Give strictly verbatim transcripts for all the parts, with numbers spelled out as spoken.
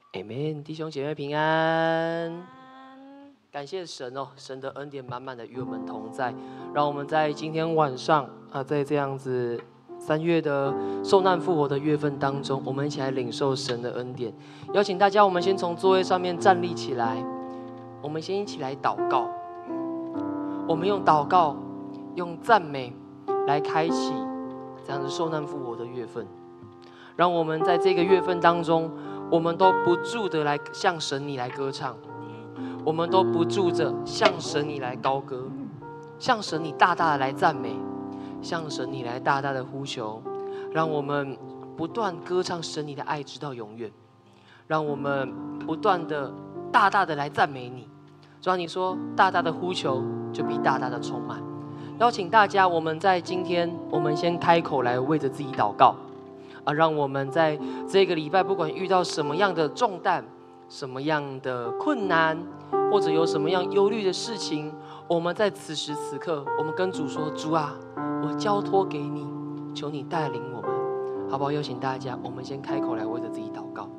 Amen， 弟兄姐妹平安。感谢神哦，神的恩典满满的与我们同在，让我们在今天晚上啊，在这样子三月的受难复活的月份当中，我们一起来领受神的恩典。邀请大家，我们先从座位上面站立起来，我们先一起来祷告。我们用祷告、用赞美来开启这样子受难复活的月份，让我们在这个月份当中，我们都不住的来向神你来歌唱，我们都不住着向神你来高歌，向神你大大的来赞美，向神你来大大的呼求，让我们不断歌唱神你的爱直到永远，让我们不断的大大的来赞美你。主要你说大大的呼求就必大大的充满。邀请大家，我们在今天，我们先开口来为着自己祷告啊，让我们在这个礼拜，不管遇到什么样的重担、什么样的困难，或者有什么样忧虑的事情，我们在此时此刻，我们跟主说：主啊，我交托给你，求你带领我们，好不好？邀请大家，我们先开口来为着自己祷告。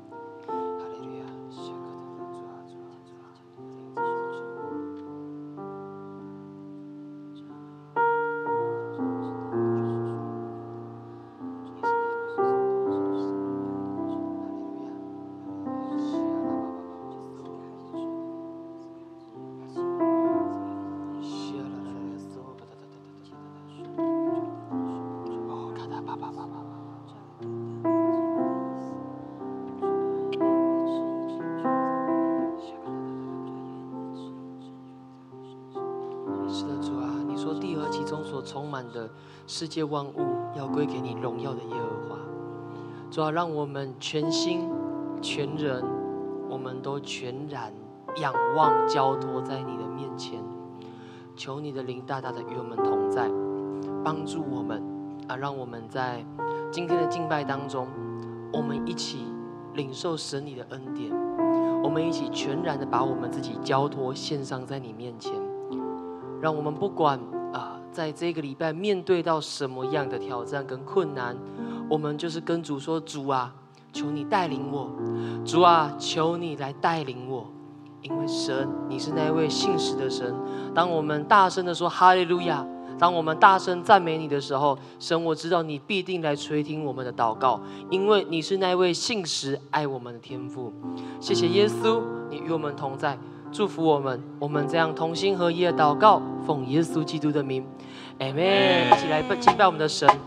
充满的世界万物要归给你荣耀的耶和华。主啊，让我们全心全人，我们都全然仰望交托在你的面前，求你的灵大大的与我们同在，帮助我们啊，让我们在今天的敬拜当中，我们一起领受神你的恩典，我们一起全然的把我们自己交托献上在你面前，让我们不管啊，在这个礼拜面对到什么样的挑战跟困难，我们就是跟主说：主啊，求你带领我，主啊，求你来带领我，因为神你是那位信实的神。当我们大声的说哈利路亚，当我们大声赞美你的时候，神，我知道你必定来垂听我们的祷告，因为你是那位信实爱我们的天父。谢谢耶稣，你与我们同在，祝福我们，我们这样同心合一的祷告，奉耶稣基督的名 ，Amen。一起来敬拜我们的神。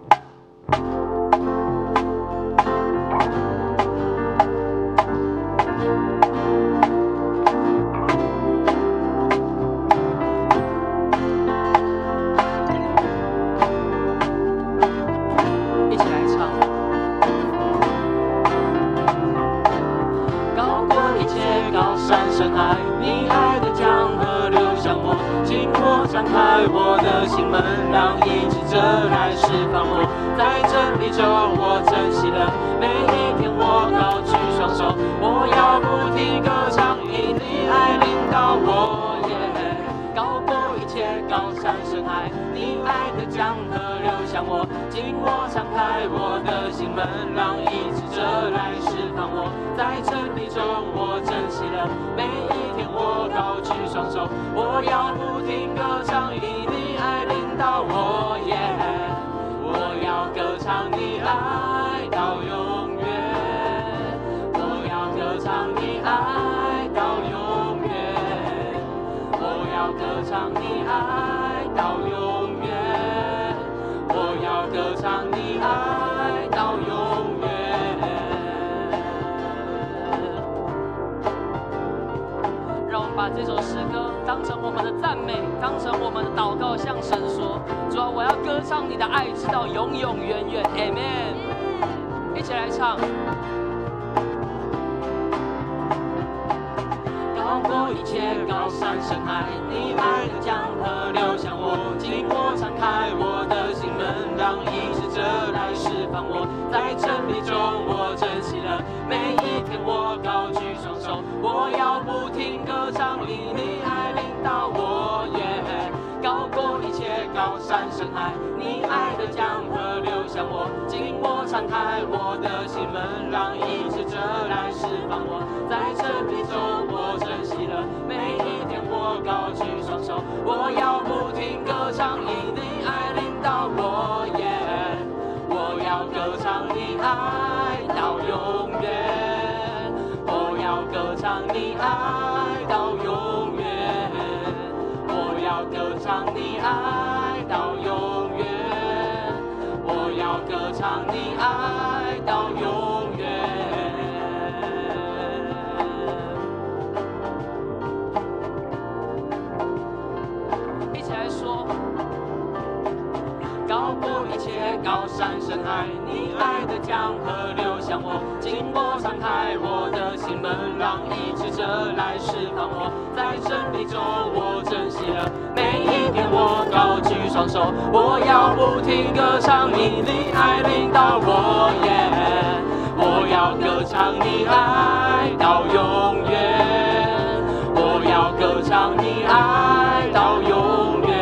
把这首诗歌当成我们的赞美，当成我们的祷告，向神说：主啊，我要歌唱你的爱，直到永永远远 ，Amen。一起来唱。高过一切高山深海，你爱的江河流向我，紧握敞开我的心门，让医治者来释放我。在真理中，我珍惜了每一天，我高举双手，我要不停歌唱，以你爱领导我，耶！高过一切切高山深海，你爱的江河流向我，紧握敞开我的心门，让医治者来释放我。在这里中，我珍惜了每一天，我高举双手，我要不停歌唱，因你爱领导我耶。我要歌唱你爱到永远，我要歌唱你爱到永远，我要歌唱你爱到永远，我要歌唱你爱到永远。一起来说。高过一切高山深海，你爱的江河流向我，紧握敞开我的心门，让医治者来释放我。在真理中，我珍惜了每一天，我高举双手，我要不停歌唱你的爱领导我耶。我要歌唱你爱到永远，我要歌唱你爱到永远。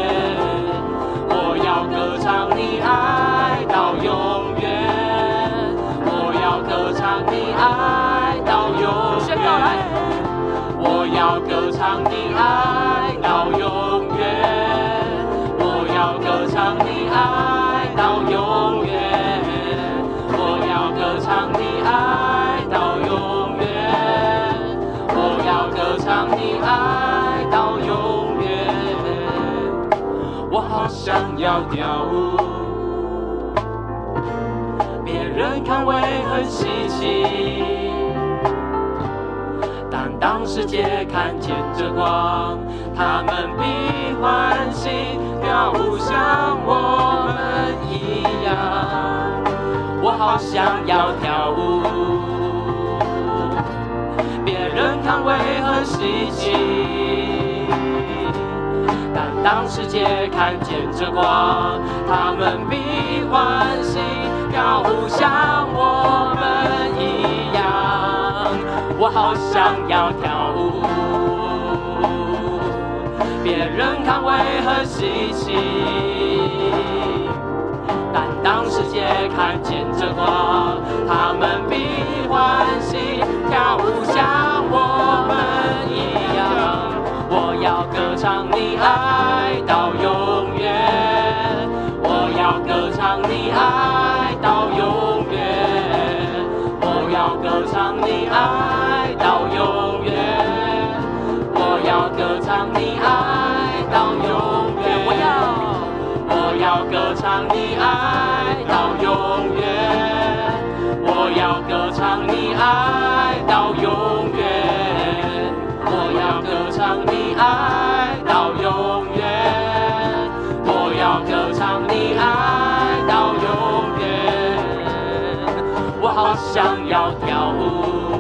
歌唱你爱到永远，我要歌唱你爱到永远。宣告来，我要歌唱你爱到永远，我要歌唱你爱到永远，我要歌唱你爱到永远，我要歌唱你爱到永远。我好想要跳舞，别人看为很稀奇，但当世界看见这光，他们必欢喜，跳舞像我们一样。我好想要跳舞，别人看为很稀奇，但当世界看见这光，他们必欢喜，跳舞像我们一样。我好想要跳舞，别人看为很稀奇，但当世界看见这光，他们必欢喜，跳舞像我们一样。我要歌唱你爱到永远，我要歌唱你爱到永远，我要歌唱你爱到永远，我要歌唱你爱到永远。我要，我要歌唱你爱到永远，我要歌唱你爱到永远，我要歌唱你爱到永远，我要歌唱你爱到永远。我好想要跳舞，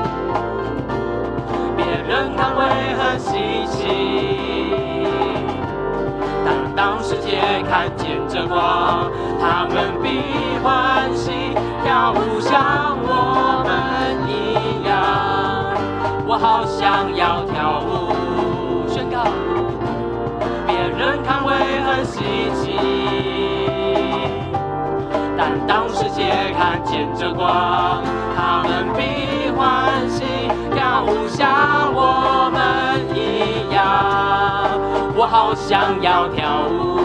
别人看为很稀奇，但当世界看见这光，他们必欢喜，跳舞像我们一样。我好想要跳舞，宣告，别人看为很稀奇，但当世界看见这光，他们必欢喜，跳舞像我们一样。我好想要跳舞，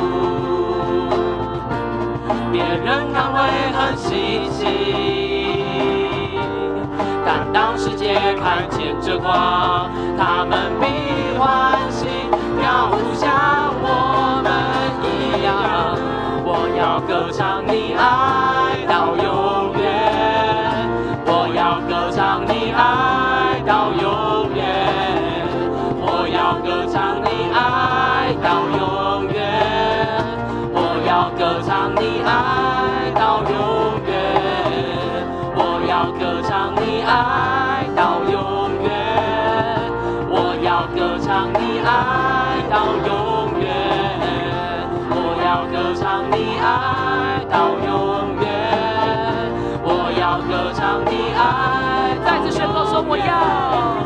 别人看为很稀奇，但当世界看见这光，他们必欢喜，跳舞像我们一样。我要歌唱你爱到永远，我要歌唱你爱到永远，我要歌唱你爱到永远，我要歌唱你爱到永远，我要歌唱你爱到永远，我要歌唱你爱到永远，我要歌唱你爱到永远，我要歌唱你爱。再次宣告说，我要，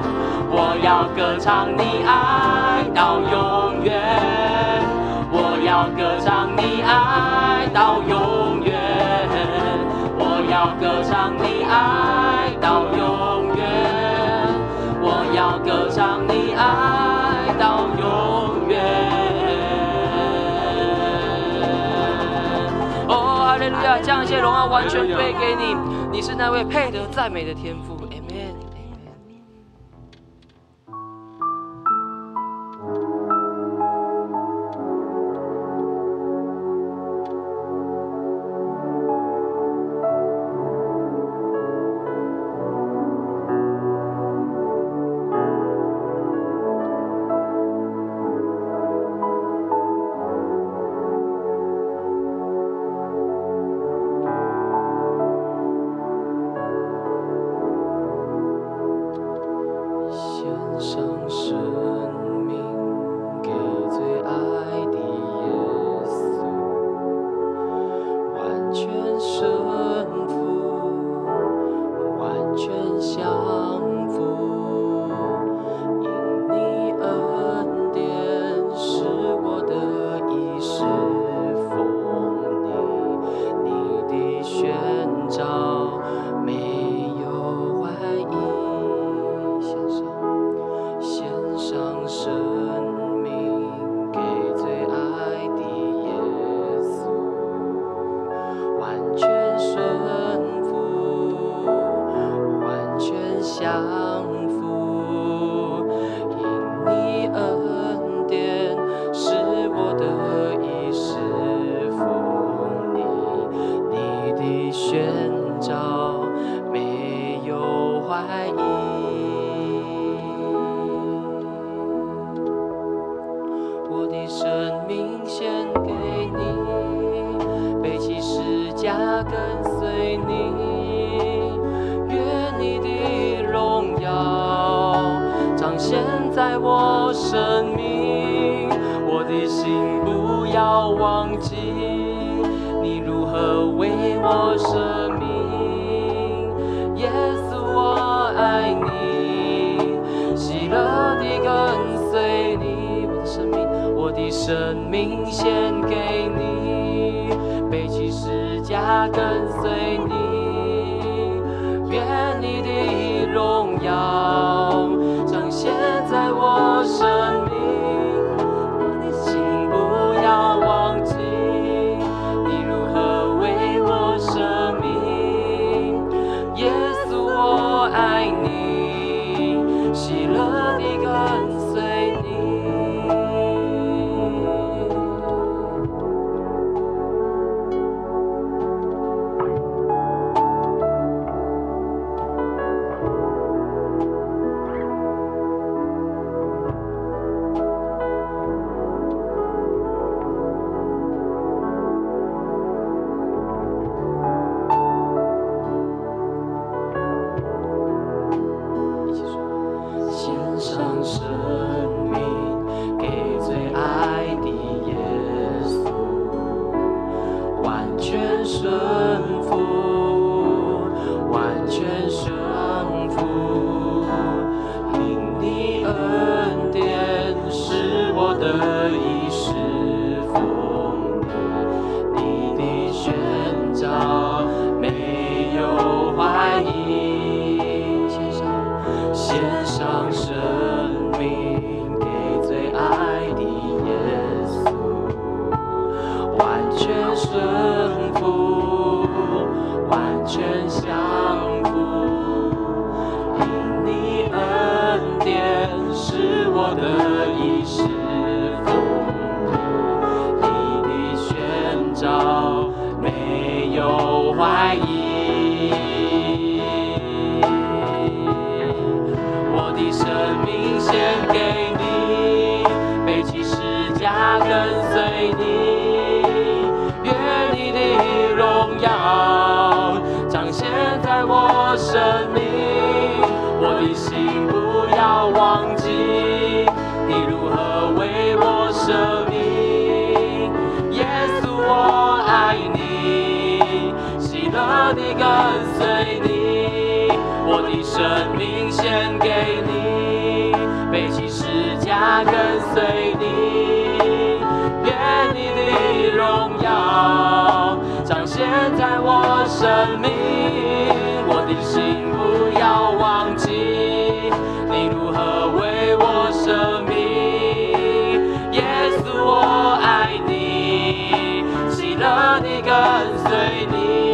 我要歌唱你爱到永远，我要要歌唱你爱到永远，我要歌唱你爱到永远，我要歌唱你爱到永远。哦，哈利路亚！将一切荣耀完全归给你，你是那位配得赞美的天父。生命献给你，背起十架跟随你，愿你的荣耀彰显在我生命。我的心不要忘记，你如何为我舍命。耶稣，我爱你，喜乐地跟随你。跟随你，愿你的在我生命，我的心不要忘记，你如何为我舍命。耶稣，我爱你，喜乐地跟随你。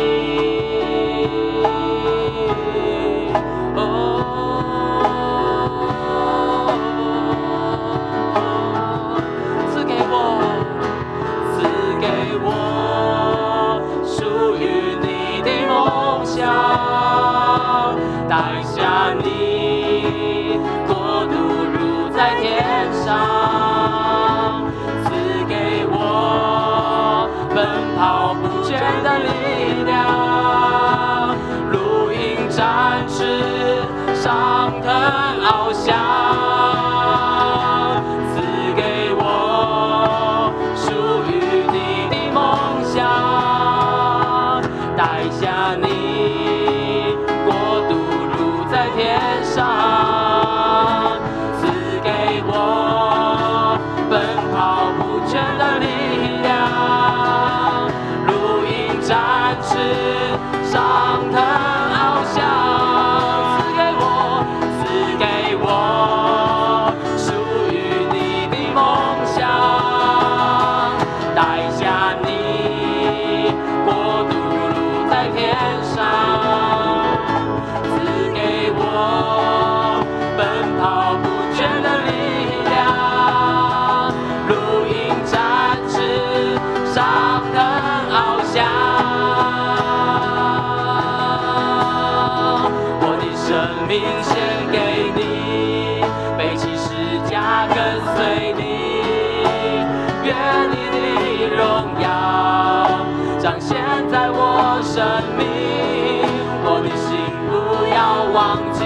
带下你国度如在天上，赐给我奔跑不倦的力量，如鹰展翅，上腾翱翔，赐给我属于你的梦想，带下你国度在天上，赐给我奔跑不倦的力量，如鹰展翅，上腾翱翔，赐给我，赐给我属于你的梦想，带下你国度如在天上。奔跑不倦的力量，如鹰展翅，上腾翱翔。我的生命献给你，背起十架跟随你，愿你的荣耀彰显在我生命。我的心不要忘记，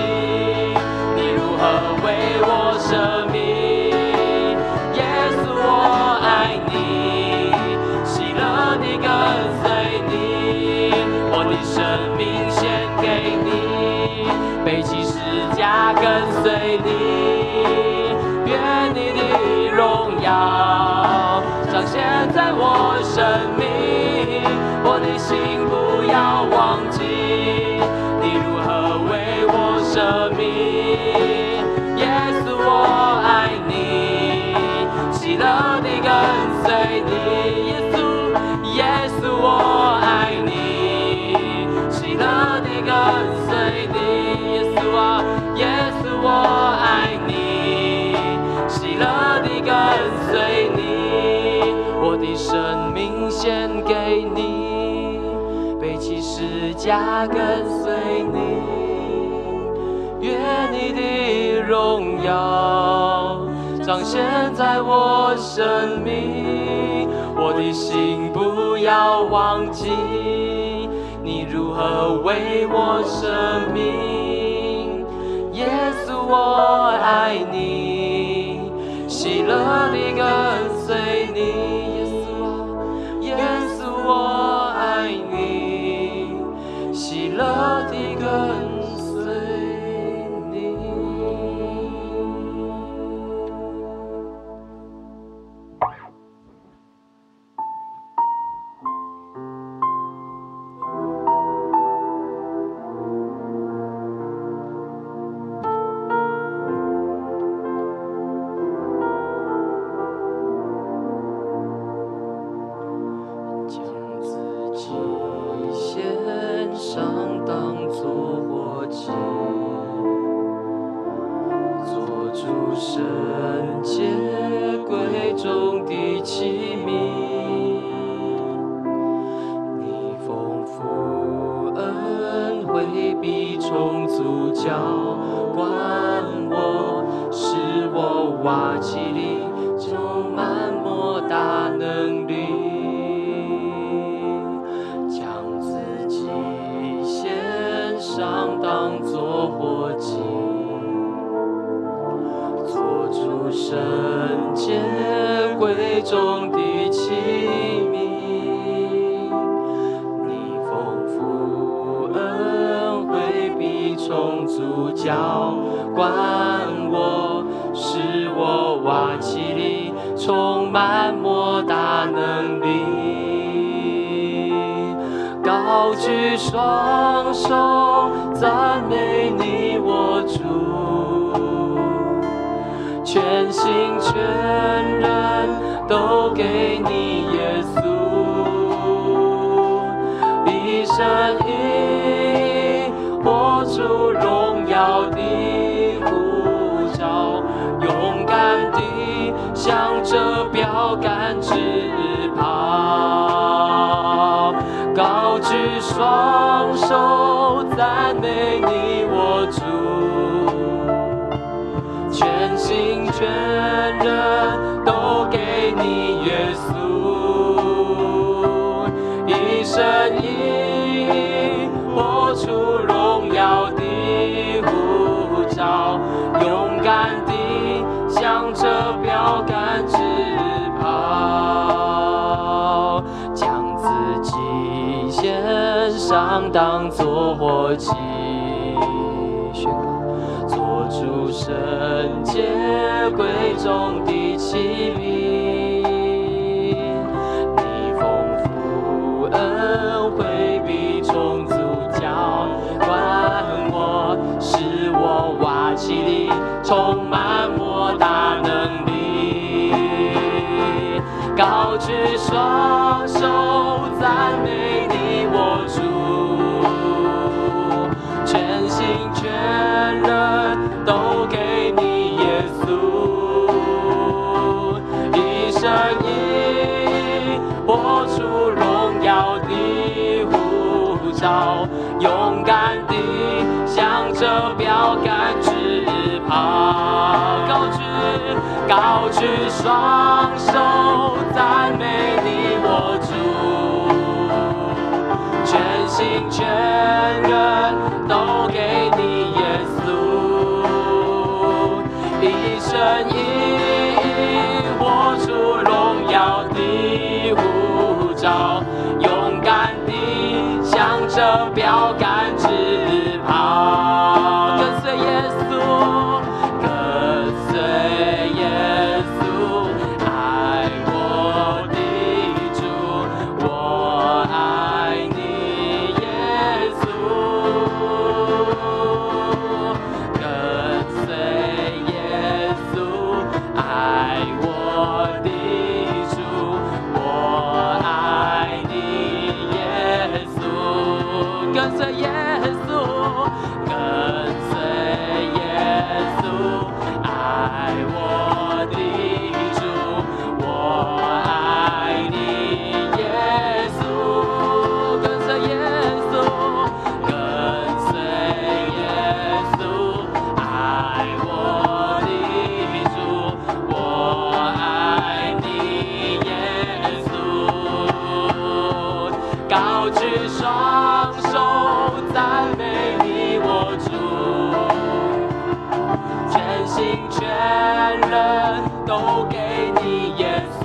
为我舍命。耶稣，我爱你，喜乐地跟随你，我的生命献给你，背起十架跟随你，愿你的荣耀彰显在我生命。我的心不要忘记，你如何为我舍命。耶稣，我爱你，喜乐地跟随你。耶稣，耶稣，我爱你，喜乐地跟随你。耶稣啊，耶稣，我爱你，喜乐地跟随你。我的生命献给你，背起十架跟随你。愿你的荣耀彰显在我生命，我的心不要忘记，你如何为我舍命。耶稣，我爱你，喜乐地跟随你。耶稣啊，耶稣，我爱你，喜乐地跟随你。 双手赞美你我主，全心全人都给你耶稣，一生一活出荣耀的呼召，勇敢地向着标杆直跑，高举双手赞美你我主，全心全人都给你耶稣，一生一活出荣耀的呼召，勇敢地向着标杆直跑，将自己献上当作活祭，宣告做主圣洁贵重的器皿，你丰富恩惠必充足浇灌我，使我瓦器里充满莫大能力，高举双手赞美你我主，全心全人都给你耶稣，一生一活出荣耀的呼召，勇敢地向着标杆直跑，高举高举双手赞美你我主，全心全人都给你耶稣，一生一活出荣耀的呼召，勇敢地向着标杆直跑，跟随耶稣，跟随耶稣，爱我的主，我爱你耶稣，跟随耶稣，爱我的主，我爱你耶稣，跟随耶稣，跟随耶稣，爱我的主，我爱你耶稣，跟随耶稣，跟随耶稣，爱我的主，我爱你耶稣，高举双手赞美你我主，全心全人都给你耶稣，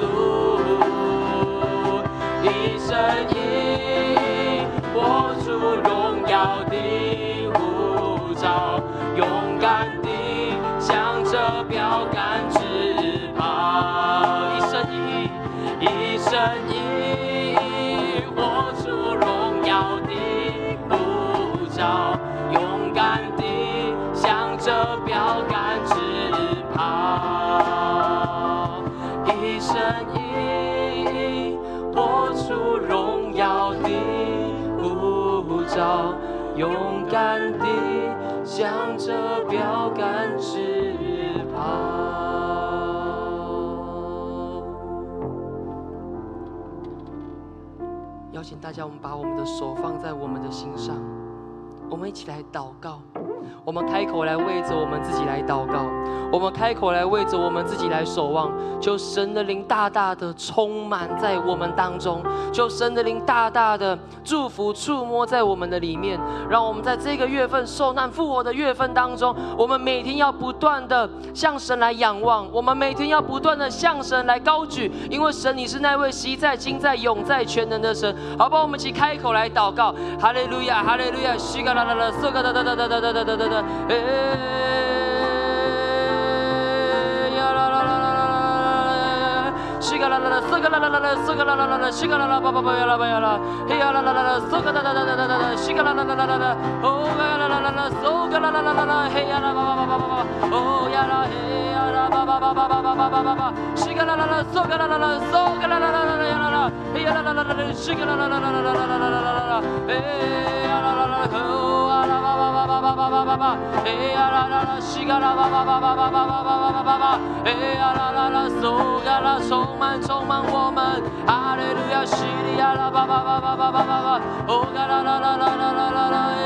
一生一活出荣耀的呼召，勇敢地向着标杆直跑，一生一一生一活出荣耀的呼召，勇敢地向着标杆直跑，一生一活出荣耀的呼召，勇敢地向着标杆直跑。邀请大家，我们把我们的手放在我们的心上，我们一起来祷告。我们开口来为着我们自己来祷告，我们开口来为着我们自己来守望，求神的灵大大的充满在我们当中，求神的灵大大的祝福触摸在我们的里面，让我们在这个月份受难复活的月份当中，我们每天要不断的向神来仰望，我们每天要不断的向神来高举，因为神你是那位昔在今在永在全能的神，好不好？我们一起开口来祷告，哈利路亚，哈利路亚，西嘎啦啦啦，嗦嘎哒哒哒哒哒哒哒哒哒，哎呀啦啦啦啦啦啦，西嘎呀啦啦啦，四个啦啦啦啦，四个啦啦啦啦，西个啦啦吧吧吧呀啦吧呀啦，嘿呀啦啦啦啦，四个啦啦啦啦啦啦，西个啦啦啦啦啦啦，哦呀啦啦啦啦，四个啦啦啦啦啦，嘿呀啦吧吧吧吧吧吧，哦呀啦嘿呀啦吧吧吧吧吧吧吧吧吧吧，西个啦啦啦，四个啦啦啦，四个啦啦啦啦呀啦啦，嘿呀啦啦啦啦，西个啦啦啦啦啦啦啦啦啦啦啦，嘿呀啦啦啦，哦呀啦吧吧吧吧吧吧吧吧吧，嘿呀啦啦啦，西个啦吧吧吧吧吧吧吧吧吧吧吧，嘿呀啦啦啦，苏个啦充满充满我们，哈利路亚，西里呀啦吧吧吧吧吧吧吧吧，哦噶啦啦啦啦啦啦啦啦，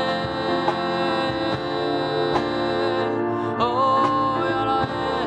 哦呀啦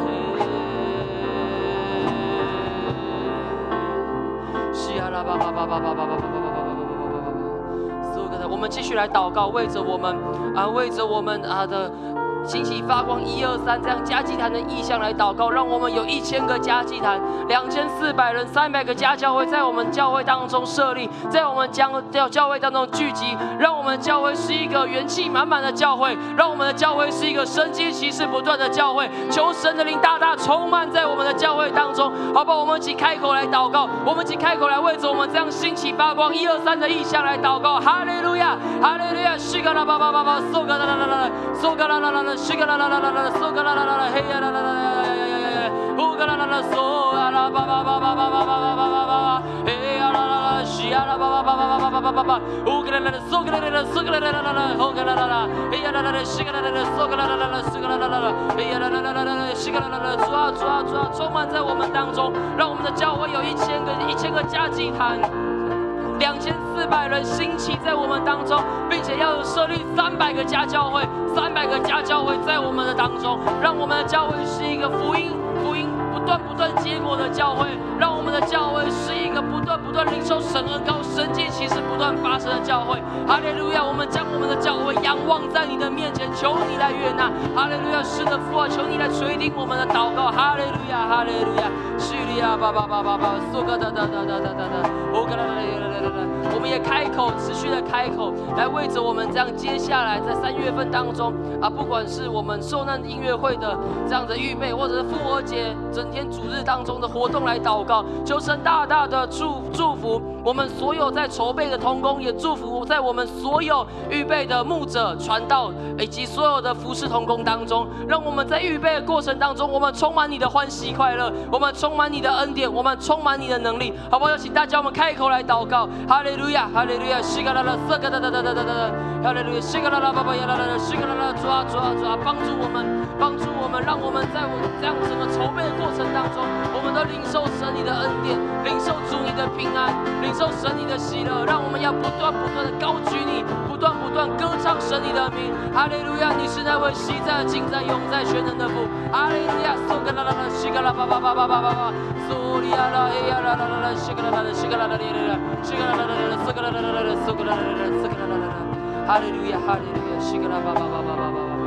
耶，西呀啦吧吧吧吧吧吧吧吧吧吧吧吧吧，苏个的，我们继续来祷告，为着我们啊，为着我们啊的。兴起发光，一二三，这样家祭坛的意象来祷告，让我们有一千个家祭坛，两千四百人，三百个家教会在我们教会当中设立，在我们将教教会当中聚集，让我们的教会是一个元气满满的教会，让我们的教会是一个神迹奇事不断的教会。求神的灵大大充满在我们的教会当中，好不好？我们一起开口来祷告，我们一起开口来为着我们这样兴起发光，一二三的意象来祷告。哈利路亚，哈利路亚，西嘎啦巴巴巴巴，苏嘎啦啦啦啦，苏嘎啦啦啦啦。西嘎啦啦啦啦啦，苏嘎啦啦啦啦，嘿呀啦啦啦呀呀呀呀呀，呼嘎啦啦啦，苏呀啦吧吧吧吧吧吧吧吧吧吧，嘿呀啦啦啦，西呀啦吧吧吧吧吧吧吧吧吧，呼嘎啦啦啦，苏嘎啦啦啦，苏嘎啦啦啦啦，呼嘎啦啦啦，嘿呀啦啦啦，西嘎啦啦啦，苏嘎啦啦啦，苏嘎啦啦啦，嘿呀啦啦啦啦啦，西嘎啦啦啦，主啊主啊主啊，充满在我们当中，让我们的教会有一千个一千个家祭坛。两千四百人兴起在我们当中，并且要有设立三百个家教会，三百个家教会在我们的当中，让我们的教会是一个福音福音不断不断结果的教会，让我们的教会是一个不断不断领受神恩膏、神迹奇事不断发生的教会。哈利路亚！我们将我们的教会仰望在你的面前，求你来悦纳。哈利路亚！是的，父啊，求你来垂听我们的祷告。哈利路亚！哈利路亚！叙利亚巴巴巴巴巴，苏格哒哒哒哒哒哒哒，乌格啦啦啦啦啦啦。我们也开口，持续的开口，来为着我们这样接下来在三月份当中啊，不管是我们受难音乐会的这样的预备，或者是复活节整天主日当中的活动来祷告，求神大大的祝祝福我们所有在筹备的同工，也祝福在我们所有预备的牧者、传道以及所有的服事同工当中，让我们在预备的过程当中，我们充满你的欢喜快乐，我们充满你的恩典，我们充满你的能力，好不好？有请大家我们开口来祷告，哈利路亚，哈利路亚，西嘎啦啦，瑟嘎哒哒哒哒哒哒，哈利路亚，西嘎啦啦，巴巴呀啦啦啦，西嘎啦啦，主啊主啊主啊，帮助我们，帮助我们，让我们在我这样整个筹备的过程当中，我们都领受神你的恩典，领受主你的平安，领受神你的喜乐，让我们要不断不断的高举你，不断不断歌唱神你的名，哈利路亚，你是那位昔在、今在、永在、全能的父，哈利路亚，苏嘎啦啦啦，西嘎啦巴巴巴巴巴巴巴，苏里亚啦嘿呀啦啦啦啦，西嘎啦啦啦，西嘎啦啦啦啦，西嘎啦啦啦啦，苏嘎啦啦啦啦，苏嘎啦啦啦，苏嘎啦啦啦，哈利路亚，哈利路亚，西嘎啦巴巴巴巴巴巴巴巴。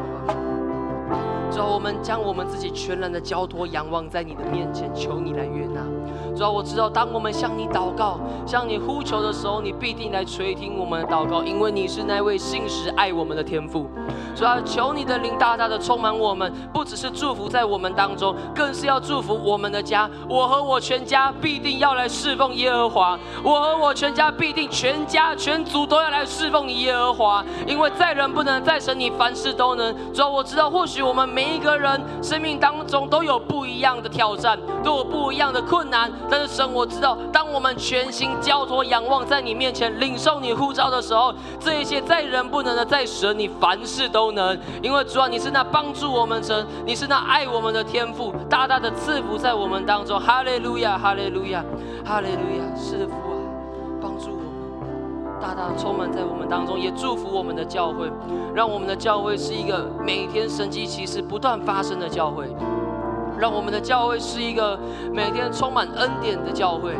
主啊，我们将我们自己全然的交托、仰望在你的面前，求你来悦纳。主啊，我知道，当我们向你祷告、向你呼求的时候，你必定来垂听我们的祷告，因为你是那位信实爱我们的天父。主啊，求你的灵大大的充满我们，不只是祝福在我们当中，更是要祝福我们的家。我和我全家必定要来侍奉耶和华，我和我全家必定全家全族都要来侍奉你耶和华，因为在人不能，在神你凡事都能。主啊，我知道，或许我们每一个人生命当中都有不一样的挑战，都有不一样的困难，但是神，我知道，当我们全心交托、仰望在你面前，领受你呼召的时候，这一切在人不能的，在神你凡事都能。因为主啊，你是那帮助我们神，你是那爱我们的天父，大大的赐福在我们当中。哈利路亚，哈利路亚，哈利路亚！是的，父啊，帮助我们，大大的充满在我们当中，也祝福我们的教会，让我们的教会是一个每天神迹奇事不断发生的教会。让我们的教会是一个每天充满恩典的教会，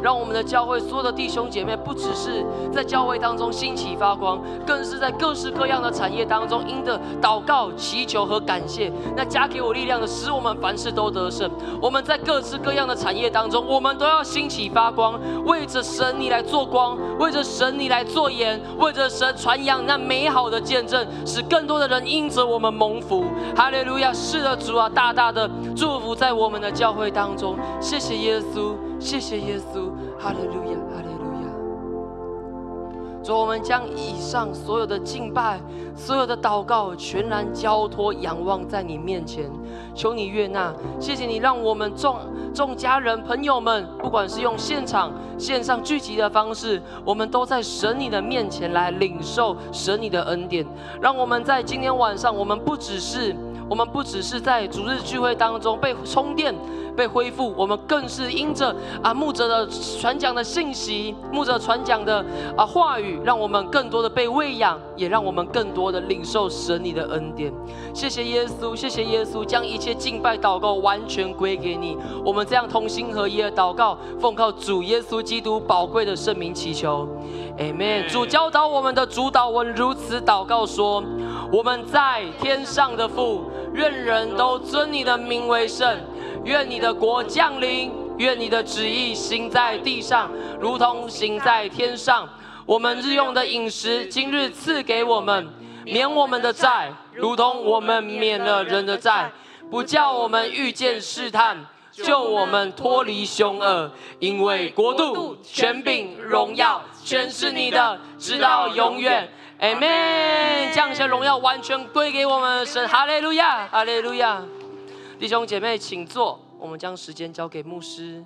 让我们的教会所有的弟兄姐妹，不只是在教会当中兴起发光，更是在各式各样的产业当中，因着祷告、祈求和感谢，那加给我力量的，使我们凡事都得胜。我们在各式各样的产业当中，我们都要兴起发光，为着神你来做光，为着神你来做盐，为着神传扬那美好的见证，使更多的人因着我们蒙福。哈利路亚！是的，主啊，大大的祝福在我们的教会当中。谢谢耶稣，谢谢耶稣，哈利路亚，哈利路亚。主，我们将以上所有的敬拜、所有的祷告，全然交托、仰望在你面前，求你悦纳。谢谢你，让我们众众家人、朋友们，不管是用现场、线上聚集的方式，我们都在神你的面前来领受神你的恩典。让我们在今天晚上，我们不只是。我们不只是在主日聚会当中被充电、被恢复，我们更是因着啊牧者的传讲的信息、牧者传讲的啊话语，让我们更多的被喂养，也让我们更多的领受神你的恩典。谢谢耶稣，谢谢耶稣，将一切敬拜祷告完全归给你。我们这样同心合一的祷告，奉靠主耶稣基督宝贵的圣名祈求 ，Amen。主教导我们的主导文如此祷告说：我们在天上的父，愿人都尊你的名为圣，愿你的国降临，愿你的旨意行在地上，如同行在天上。我们日用的饮食，今日赐给我们，免我们的债，如同我们免了人的债，不叫我们遇见试探，救我们脱离凶恶。因为国度、权柄、荣耀，全是你的，直到永远。Amen， 将一切荣耀完全归给我们的神，哈利路亚，哈利路亚。弟兄姐妹，请坐，我们将时间交给牧师。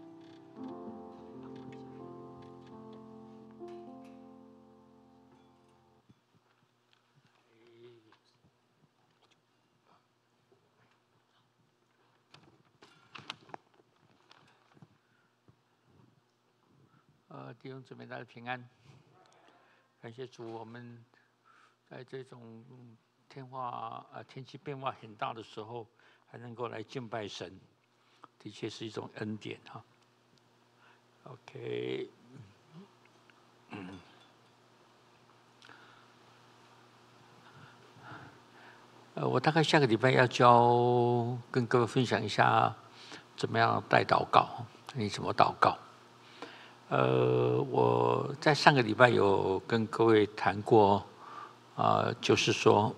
呃，弟兄姊妹，大家平安。感谢主，我们在这种天化呃天气变化很大的时候，还能够来敬拜神，的确是一种恩典哈。OK， 嗯，呃，我大概下个礼拜要教跟各位分享一下怎么样带祷告，你怎么祷告。呃，我在上个礼拜有跟各位谈过，啊、呃，就是说，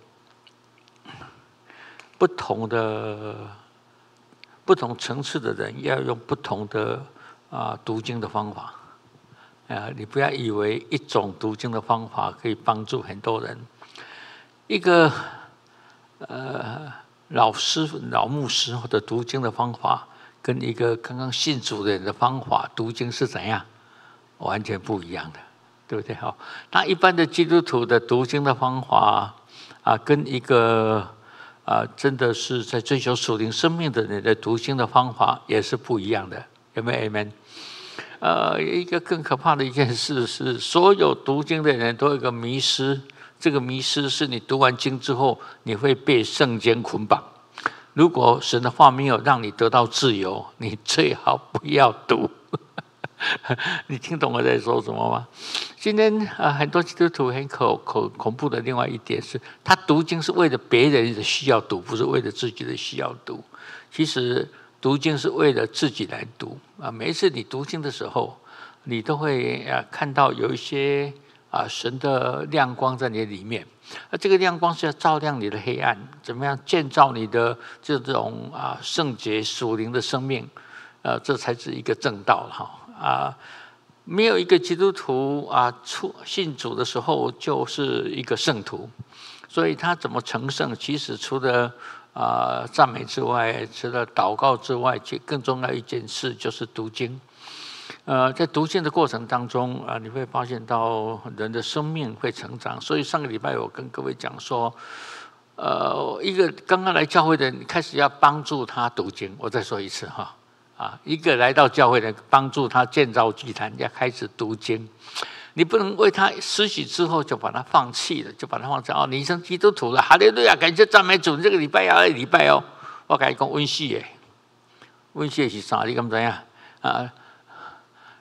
不同的、不同层次的人要用不同的啊、呃、读经的方法，啊、呃，你不要以为一种读经的方法可以帮助很多人。一个呃老师、老牧师或者读经的方法，跟一个刚刚信主的人的方法读经是怎样？完全不一样的，对不对？好，那一般的基督徒的读经的方法啊，跟一个啊真的是在追求属灵生命的人的读经的方法也是不一样的，有没有 ？Amen。呃，一个更可怕的一件事是，所有读经的人都有一个迷失，这个迷失是你读完经之后，你会被圣经捆绑。如果神的话没有让你得到自由，你最好不要读。你听懂我在说什么吗？今天啊、呃，很多基督徒很恐恐恐怖的另外一点是，他读经是为了别人的需要读，不是为了自己的需要读。其实读经是为了自己来读啊。每一次你读经的时候，你都会啊看到有一些啊神的亮光在你的里面。那这个亮光是要照亮你的黑暗，怎么样建造你的这种啊圣洁属灵的生命？呃，这才是一个正道了哈。啊，没有一个基督徒啊，出信主的时候就是一个圣徒，所以他怎么成圣？其实除了啊赞美之外，除了祷告之外，其实更重要一件事就是读经。呃，在读经的过程当中啊，你会发现到人的生命会成长。所以上个礼拜我跟各位讲说，呃，一个刚刚来教会的人，开始要帮助他读经。我再说一次哈。啊，一个来到教会的，帮助他建造祭坛，要开始读经。你不能为他施洗之后就把他放弃了，就把他放弃哦，你成基督徒了，哈利路亚，感谢赞美主，这个礼拜要礼拜哦。我跟你讲温习耶，温习是啥？你敢知影啊？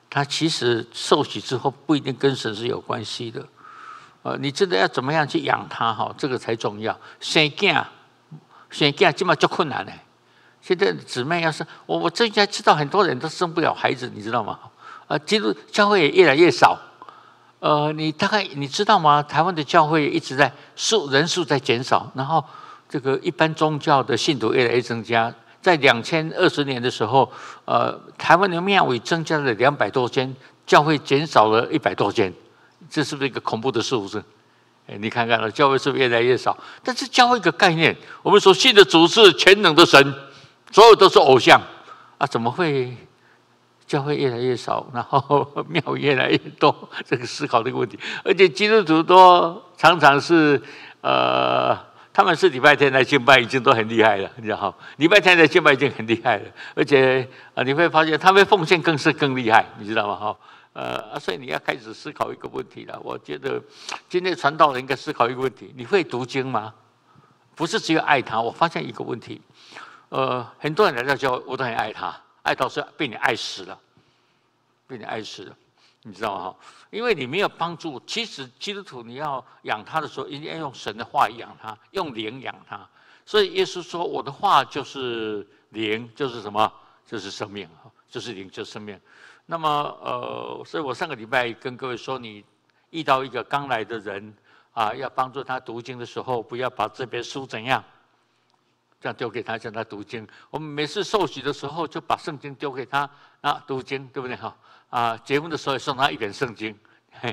他其实受洗之后不一定跟神是有关系的。呃，你真的要怎么样去养他哈，这个才重要。生囝，生囝今嘛就困难呢。现在姊妹要是我，我最近知道很多人都生不了孩子，你知道吗？呃，基督教会也越来越少。呃，你大概你知道吗？台湾的教会一直在数人数在减少，然后这个一般宗教的信徒越来越增加。在两千二十年的时候，呃，台湾的庙宇增加了两百多间，教会减少了一百多间。这是不是一个恐怖的数字？哎，你看看了，教会是不是越来越少？但是教会一个概念，我们所信的主是全能的神，所有都是偶像啊，怎么会教会越来越少，然后庙宇越来越多？这个思考这个问题，而且基督徒都常常是呃，他们是礼拜天来敬拜，已经都很厉害了，你知道吗？礼拜天来敬拜已经很厉害了，而且啊，你会发现他们奉献更是更厉害，你知道吗？哈。呃，所以你要开始思考一个问题了。我觉得今天传道人应该思考一个问题：你会读经吗？不是只有爱他。我发现一个问题，呃，很多人来到教会，我都很爱他，爱到是被你爱死了，被你爱死了，你知道吗？因为你没有帮助。其实基督徒你要养他的时候，一定要用神的话养他，用灵养他。所以耶稣说：“我的话就是灵，就是什么？就是生命，就是灵，就是生命。”那么，呃，所以我上个礼拜跟各位说，你遇到一个刚来的人啊，要帮助他读经的时候，不要把这本书怎样，这样丢给他，叫他读经。我们每次受洗的时候，就把圣经丢给他啊，读经，对不对？哈啊，结婚的时候也送他一本圣经。嘿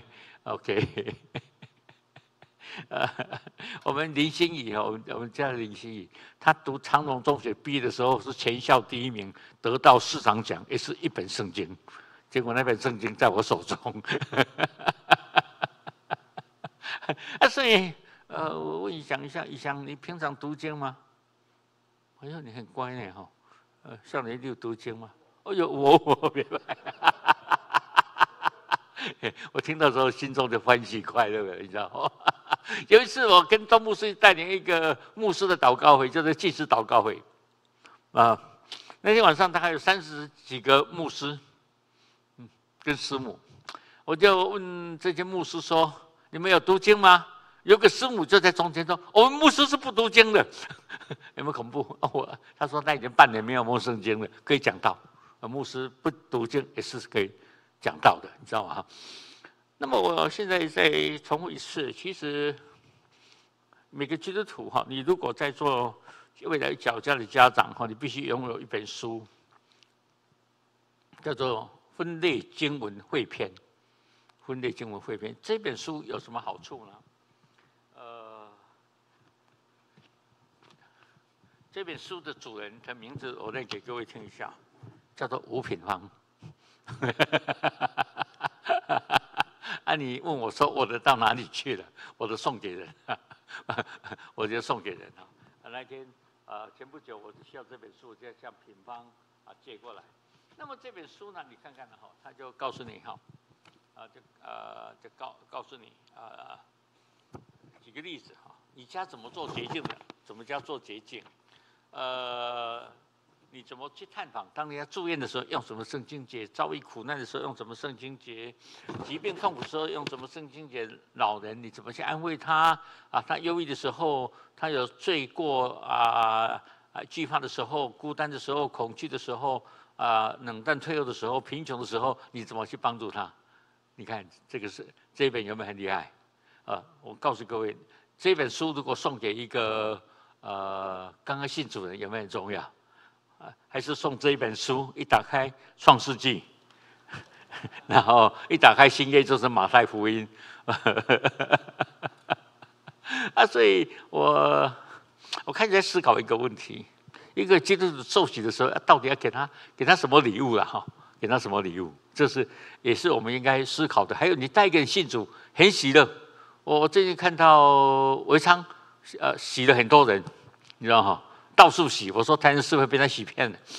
OK， 呃，我们林心怡哈，我们我们家的林心怡，她读长荣中学毕业的时候是全校第一名，得到市长奖，也是一本圣经。结果那本圣经在我手中，啊，所以呃，我问你想一下，以翔，你平常读经吗？哎呦，你很乖呢哈，呃，像你有读经吗？哎呦，我我明白，我听到之后心中就欢喜快乐了，你知道吗？有一次我跟东牧师带领一个牧师的祷告会，就是祭司祷告会，啊，那天晚上大概有三十几个牧师。跟师母，我就问这些牧师说：“你们有读经吗？”有个师母就在中间说：“我们牧师是不读经的。”有没有恐怖？我他说他已经半年没有摸圣经了，可以讲道。牧师不读经也是可以讲道的，你知道吗？那么我现在再重复一次，其实每个基督徒哈，你如果在做未来小家的家长哈，你必须拥有一本书，叫做分类经文汇编，分类经文汇编这本书有什么好处呢？呃，这本书的主人的名字我再给各位听一下，叫做吴品芳。啊，你问我说我的到哪里去了？我的送给人，我就送给人啊。那天呃前不久我需要这本书，就向品芳啊借过来。那么这本书呢，你看看哈，他就告诉你哈，啊，就呃就告告诉你啊、呃，举个例子哈，你家怎么做洁净的？怎么叫做洁净？呃，你怎么去探访？当你要住院的时候用什么圣经节？遭遇苦难的时候用什么圣经节？疾病痛苦的时候用什么圣经节？老人你怎么去安慰他？啊，他忧郁的时候，他有罪过啊啊，惧怕的时候，孤单的时候，恐惧的时候。啊、呃，冷淡退后的时候，贫穷的时候，你怎么去帮助他？你看这个是这一本有没有很厉害？啊、呃，我告诉各位，这本书如果送给一个呃刚刚信主的人，有没有很重要？啊、呃，还是送这一本书，一打开《创世纪》，然后一打开新约就是马太福音。啊，所以我我开始在思考一个问题。一个基督徒受洗的时候，到底要给他给他什么礼物了哈？给他什么礼物？这是也是我们应该思考的。还有，你带一个人信主，很喜乐。我最近看到维昌，呃，洗了很多人，你知道哈，到处洗。我说台南市会被他洗骗的，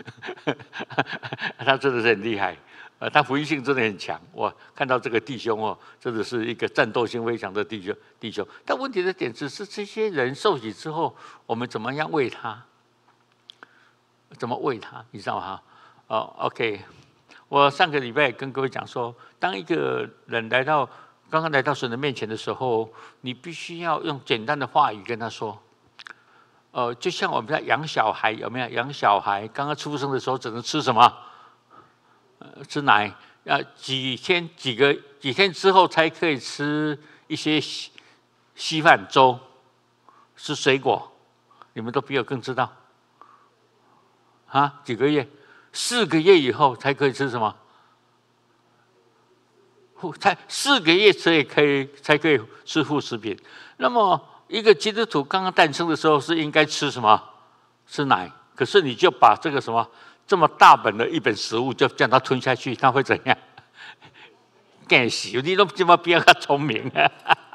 他真的是很厉害。呃，他福音性真的很强。我看到这个弟兄哦，真的是一个战斗性非常的弟兄弟兄。但问题的点只是这些人受洗之后，我们怎么样为他？怎么喂他？你知道哈？哦 ，OK， 我上个礼拜跟各位讲说，当一个人来到刚刚来到神的面前的时候，你必须要用简单的话语跟他说。呃，就像我们在养小孩，有没有？养小孩刚刚出生的时候只能吃什么？呃，吃奶。呃，几天几个几天之后才可以吃一些稀稀饭粥，吃水果。你们都比我更知道。啊，几个月？四个月以后才可以吃什么？才四个月才可以才可以吃副食品。那么一个基督徒刚刚诞生的时候是应该吃什么？吃奶。可是你就把这个什么这么大本的一本食物就将它吞下去，它会怎样？干死！你都这么比较聪明啊！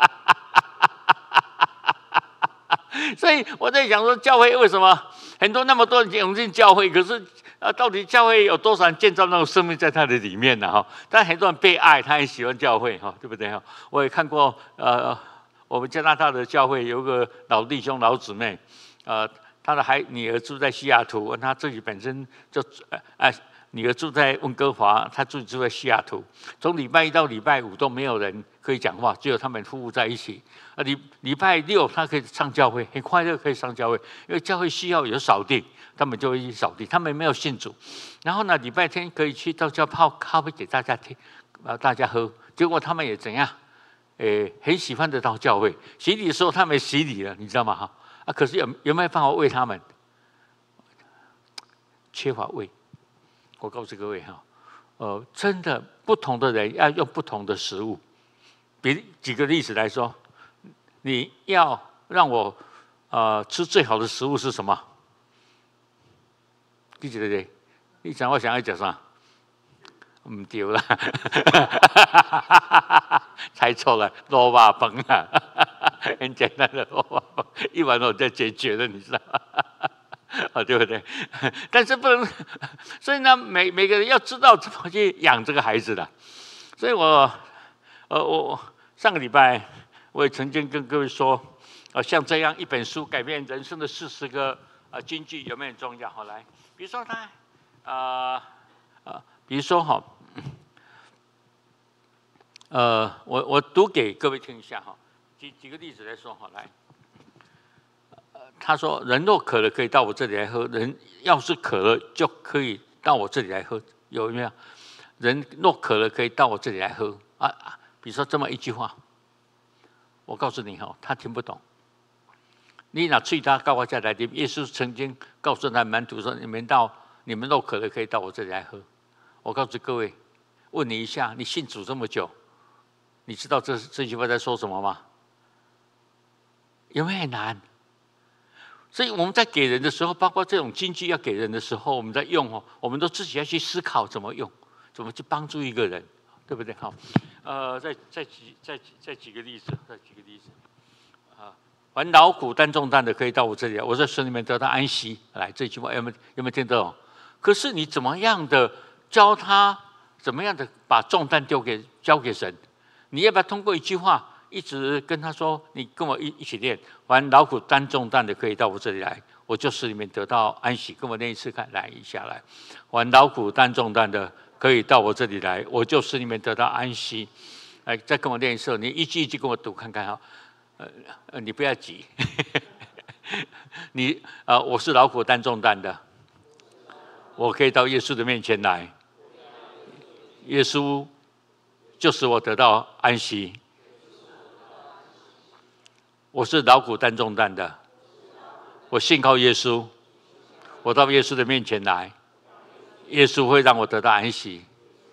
所以我在想说，教会为什么很多那么多人涌进教会，可是啊，到底教会有多少人建造那种生命在他的里面呢？哈，但很多人被爱，他很喜欢教会，哈，对不对？哈，我也看过，呃，我们加拿大的教会有个老弟兄、老姊妹，呃，他的孩女儿住在西雅图，他自己本身就呃呃。女儿住在温哥华，他自己住在西雅图。从礼拜一到礼拜五都没有人可以讲话，只有他们夫妇在一起。啊，礼礼拜六他可以上教会，很快乐可以上教会，因为教会需要有扫地，他们就会去扫地。他们没有信主，然后呢，礼拜天可以去到家泡咖啡给大家听，啊，大家喝。结果他们也怎样？诶，很喜欢的到教会洗礼的时候，他们洗礼了，你知道吗？哈啊，可是有有没有办法喂他们？缺乏喂。我告诉各位哈，呃，真的不同的人要用不同的食物。比举个例子来说，你要让我呃吃最好的食物是什么？记得对？你想我想要讲啥？唔对啦，猜错了，萝卜饭啊，很简单的萝卜饭，一碗我就解决了，你知道吗？啊，对不对？但是不能，所以呢，每每个人要知道怎么去养这个孩子的。所以我，呃，我上个礼拜我也曾经跟各位说，呃，像这样一本书改变人生的四十个呃金句有没有很重要？好，来，比如说他，呃呃，比如说哈，呃，我我读给各位听一下哈，举举个例子来说，好来。他说：“人若渴了，可以到我这里来喝；人要是渴了，就可以到我这里来喝。有没有？人若渴了，可以到我这里来喝啊！啊比如说这么一句话，我告诉你哈，他听不懂。你拿嘴他告我下来的，耶稣曾经告诉他门徒说：你们到，你们若渴了，可以到我这里来喝。我告诉各位，问你一下，你信主这么久，你知道这这句话在说什么吗？有没有很难？”所以我们在给人的时候，包括这种金句要给人的时候，我们在用哦，我们都自己要去思考怎么用，怎么去帮助一个人，对不对？好，呃，再再举再再举个例子，再举个例子，啊，凡劳苦担重担的，可以到我这里来，我在神里面得到安息。来，这句话有没有有没有听懂？可是你怎么样的教他，怎么样的把重担丢给交给神？你要不要通过一句话？一直跟他说：“你跟我一一起练，凡劳苦担重担的，可以到我这里来，我就使你们得到安息。”跟我练一次看，来一下来。凡劳苦担重担的，可以到我这里来，我就使你们得到安息。来，再跟我练一次，你一句一句跟我读看看哈。呃呃，你不要急。你啊、呃，我是劳苦担重担的，我可以到耶稣的面前来，耶稣就使我得到安息。我是劳苦担重担的，我信靠耶稣，我到耶稣的面前来，耶稣会让我得到安息。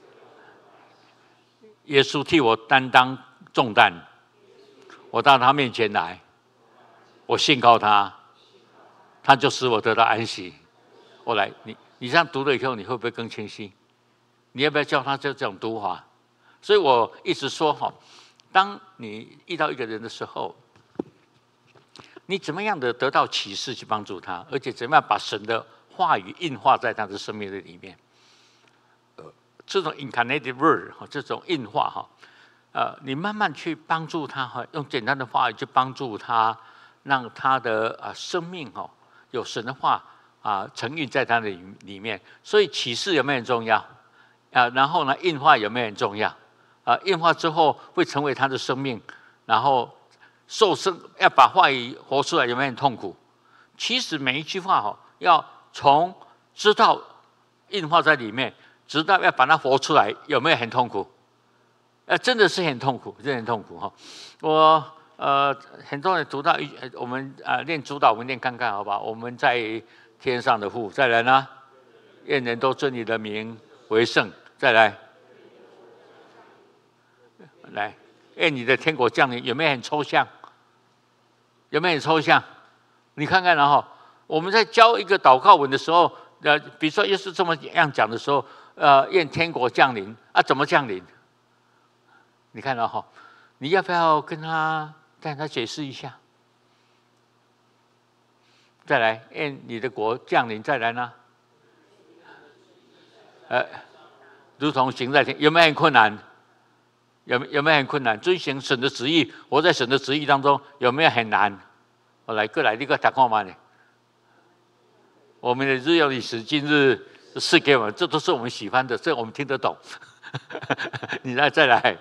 耶稣替我担当重担，我到他面前来，我信靠他，他就使我得到安息。我来，你你这样读了以后，你会不会更清晰？你要不要教他这种读法？所以我一直说哈，当你遇到一个人的时候，你怎么样的得到启示去帮助他，而且怎么样把神的话语印化在他的生命的里面？呃，这种 incarnated word 这种印化哈，呃，你慢慢去帮助他哈，用简单的话语去帮助他，让他的啊生命哈有神的话啊成印在他的里面。所以启示有没有很重要？ 啊，然后呢，印化有没有很重要？啊，印化之后会成为他的生命，然后受生要把话语活出来，有没有很痛苦？其实每一句话哈，要从知道印化在里面，直到要把它活出来，有没有很痛苦？呃，真的是很痛苦，真的很痛苦哈。我呃，很多人读到一，我们啊、呃、练主导文练看看，好吧？我们在天上的父，再来呢，愿人都尊你的名为圣，再来，来，愿你的天国降临，有没有很抽象？有没有很抽象？你看看然后我们在教一个祷告文的时候，呃，比如说又是这么样讲的时候，呃，愿天国降临啊，怎么降临？你看到哈，你要不要跟他跟他解释一下？再来，愿你的国降临，再来呢？呃，如同行在天，有没有很困难？有有没有很困难？遵行神的旨意，活在神的旨意当中，有没有很难？我来，过来，你个打看嘛呢？我们的日用历史，今日是给我们，这都是我们喜欢的，这我们听得懂。你来，再来。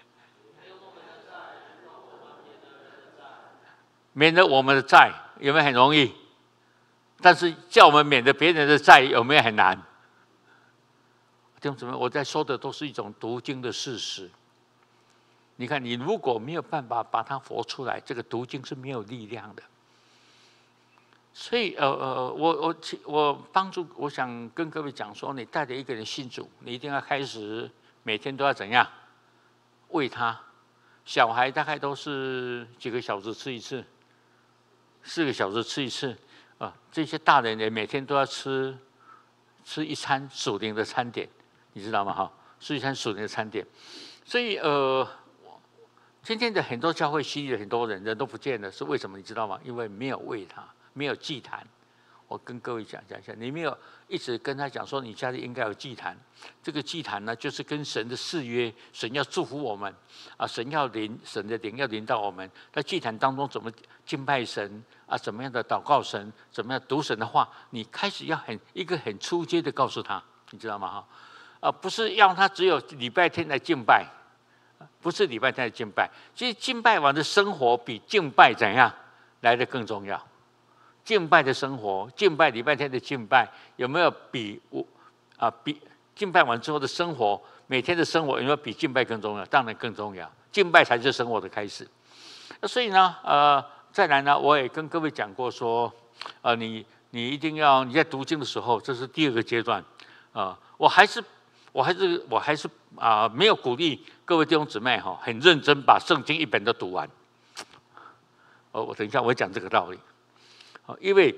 免得我们的债有没有很容易？但是叫我们免得别人的债有没有很难？弟兄姊妹，我在说的都是一种读经的事实。你看，你如果没有办法把它活出来，这个读经是没有力量的。所以，呃呃，我我我帮助，我想跟各位讲说，你带着一个人信主，你一定要开始每天都要怎样喂他。小孩大概都是几个小时吃一次，四个小时吃一次啊。这些大人也每天都要吃吃一餐属灵的餐点，你知道吗？哈，吃一餐属灵的餐点。所以，呃。今天的很多教会洗礼的很多人人都不见了，是为什么？你知道吗？因为没有为他，没有祭坛。我跟各位讲讲一下，你没有一直跟他讲说，你家里应该有祭坛。这个祭坛呢，就是跟神的誓约，神要祝福我们啊，神要临，神的灵要临到我们。在祭坛当中怎么敬拜神啊？怎么样的祷告神？怎么样读神的话？你开始要很一个很出阶的告诉他，你知道吗？哈啊，不是要他只有礼拜天来敬拜。不是礼拜天的敬拜，其实敬拜完的生活比敬拜怎样来的更重要。敬拜的生活，敬拜礼拜天的敬拜，有没有比我啊比敬拜完之后的生活，每天的生活有没有比敬拜更重要？当然更重要，敬拜才是生活的开始。所以呢，呃，再来呢，我也跟各位讲过说，呃，你你一定要你在读经的时候，这是第二个阶段啊、呃，我还是。我还是我还是啊、呃，没有鼓励各位弟兄姊妹哈，很认真把圣经一本都读完。哦，我等一下我会讲这个道理。哦，因为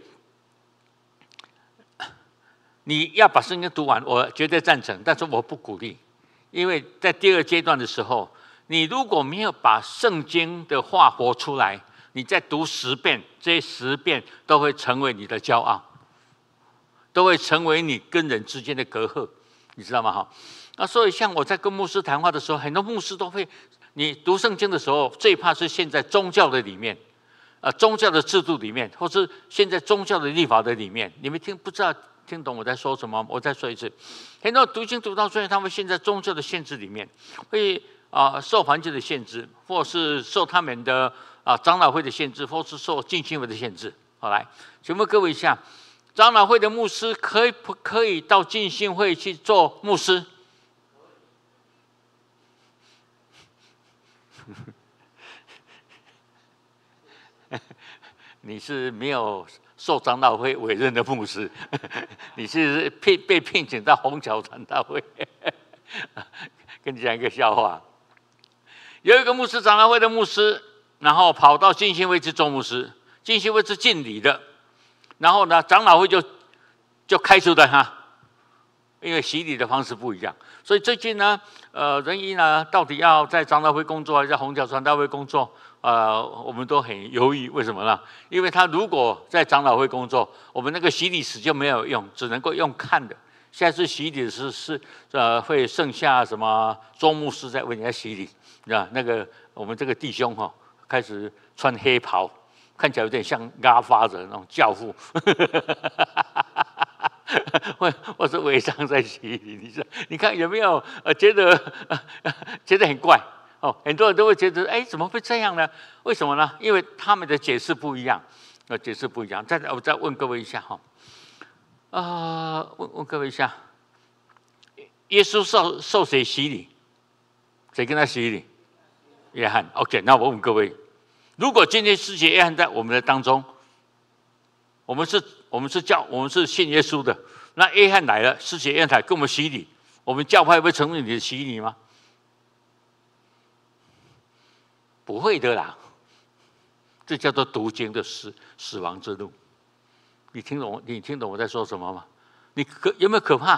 你要把圣经读完，我绝对赞成，但是我不鼓励，因为在第二阶段的时候，你如果没有把圣经的话活出来，你再读十遍，这十遍都会成为你的骄傲，都会成为你跟人之间的隔阂。你知道吗？哈，那所以像我在跟牧师谈话的时候，很多牧师都会，你读圣经的时候，最怕是现在宗教的里面，呃，宗教的制度里面，或是现在宗教的立法的里面，你们听不知道听懂我在说什么？我再说一次，很多读经读到最后，他们现在宗教的限制里面，会啊、呃、受环境的限制，或是受他们的啊、呃、长老会的限制，或是受浸信会的限制。好，来，请问各位一下。长老会的牧师可以不可以到浸信会去做牧师？你是没有受长老会委任的牧师，你是被被聘请到虹桥传道会。跟你讲一个笑话，有一个牧师，长老会的牧师，然后跑到浸信会去做牧师，浸信会是敬礼的。然后呢，长老会就就开除了他，因为洗礼的方式不一样。所以最近呢，呃，仁义呢，到底要在长老会工作还是在虹桥传道会工作？呃，我们都很犹豫。为什么呢？因为他如果在长老会工作，我们那个洗礼史就没有用，只能够用看的。下次洗礼是是呃，会剩下什么周牧师在为人家洗礼，啊，那个我们这个弟兄哈、哦，开始穿黑袍。看起来有点像阿发的那种教父， 或或是违章在洗礼，你说你看有没有呃觉得呃觉得很怪哦？很多人都会觉得，哎，怎么会这样呢？为什么呢？因为他们的解释不一样，呃，解释不一样。再我再问各位一下哈，啊、呃，问问各位一下，耶稣受受谁洗礼？谁跟他洗礼？约翰。OK， 那我问各位，如果今天施洗约翰在我们的当中，我们是，我们是教，我们是信耶稣的。那约翰来了，施洗约翰跟我们洗礼，我们教派会承认你的洗礼吗？不会的啦，这叫做读经的死死亡之路。你听懂？你听懂我在说什么吗？你可有没有可怕？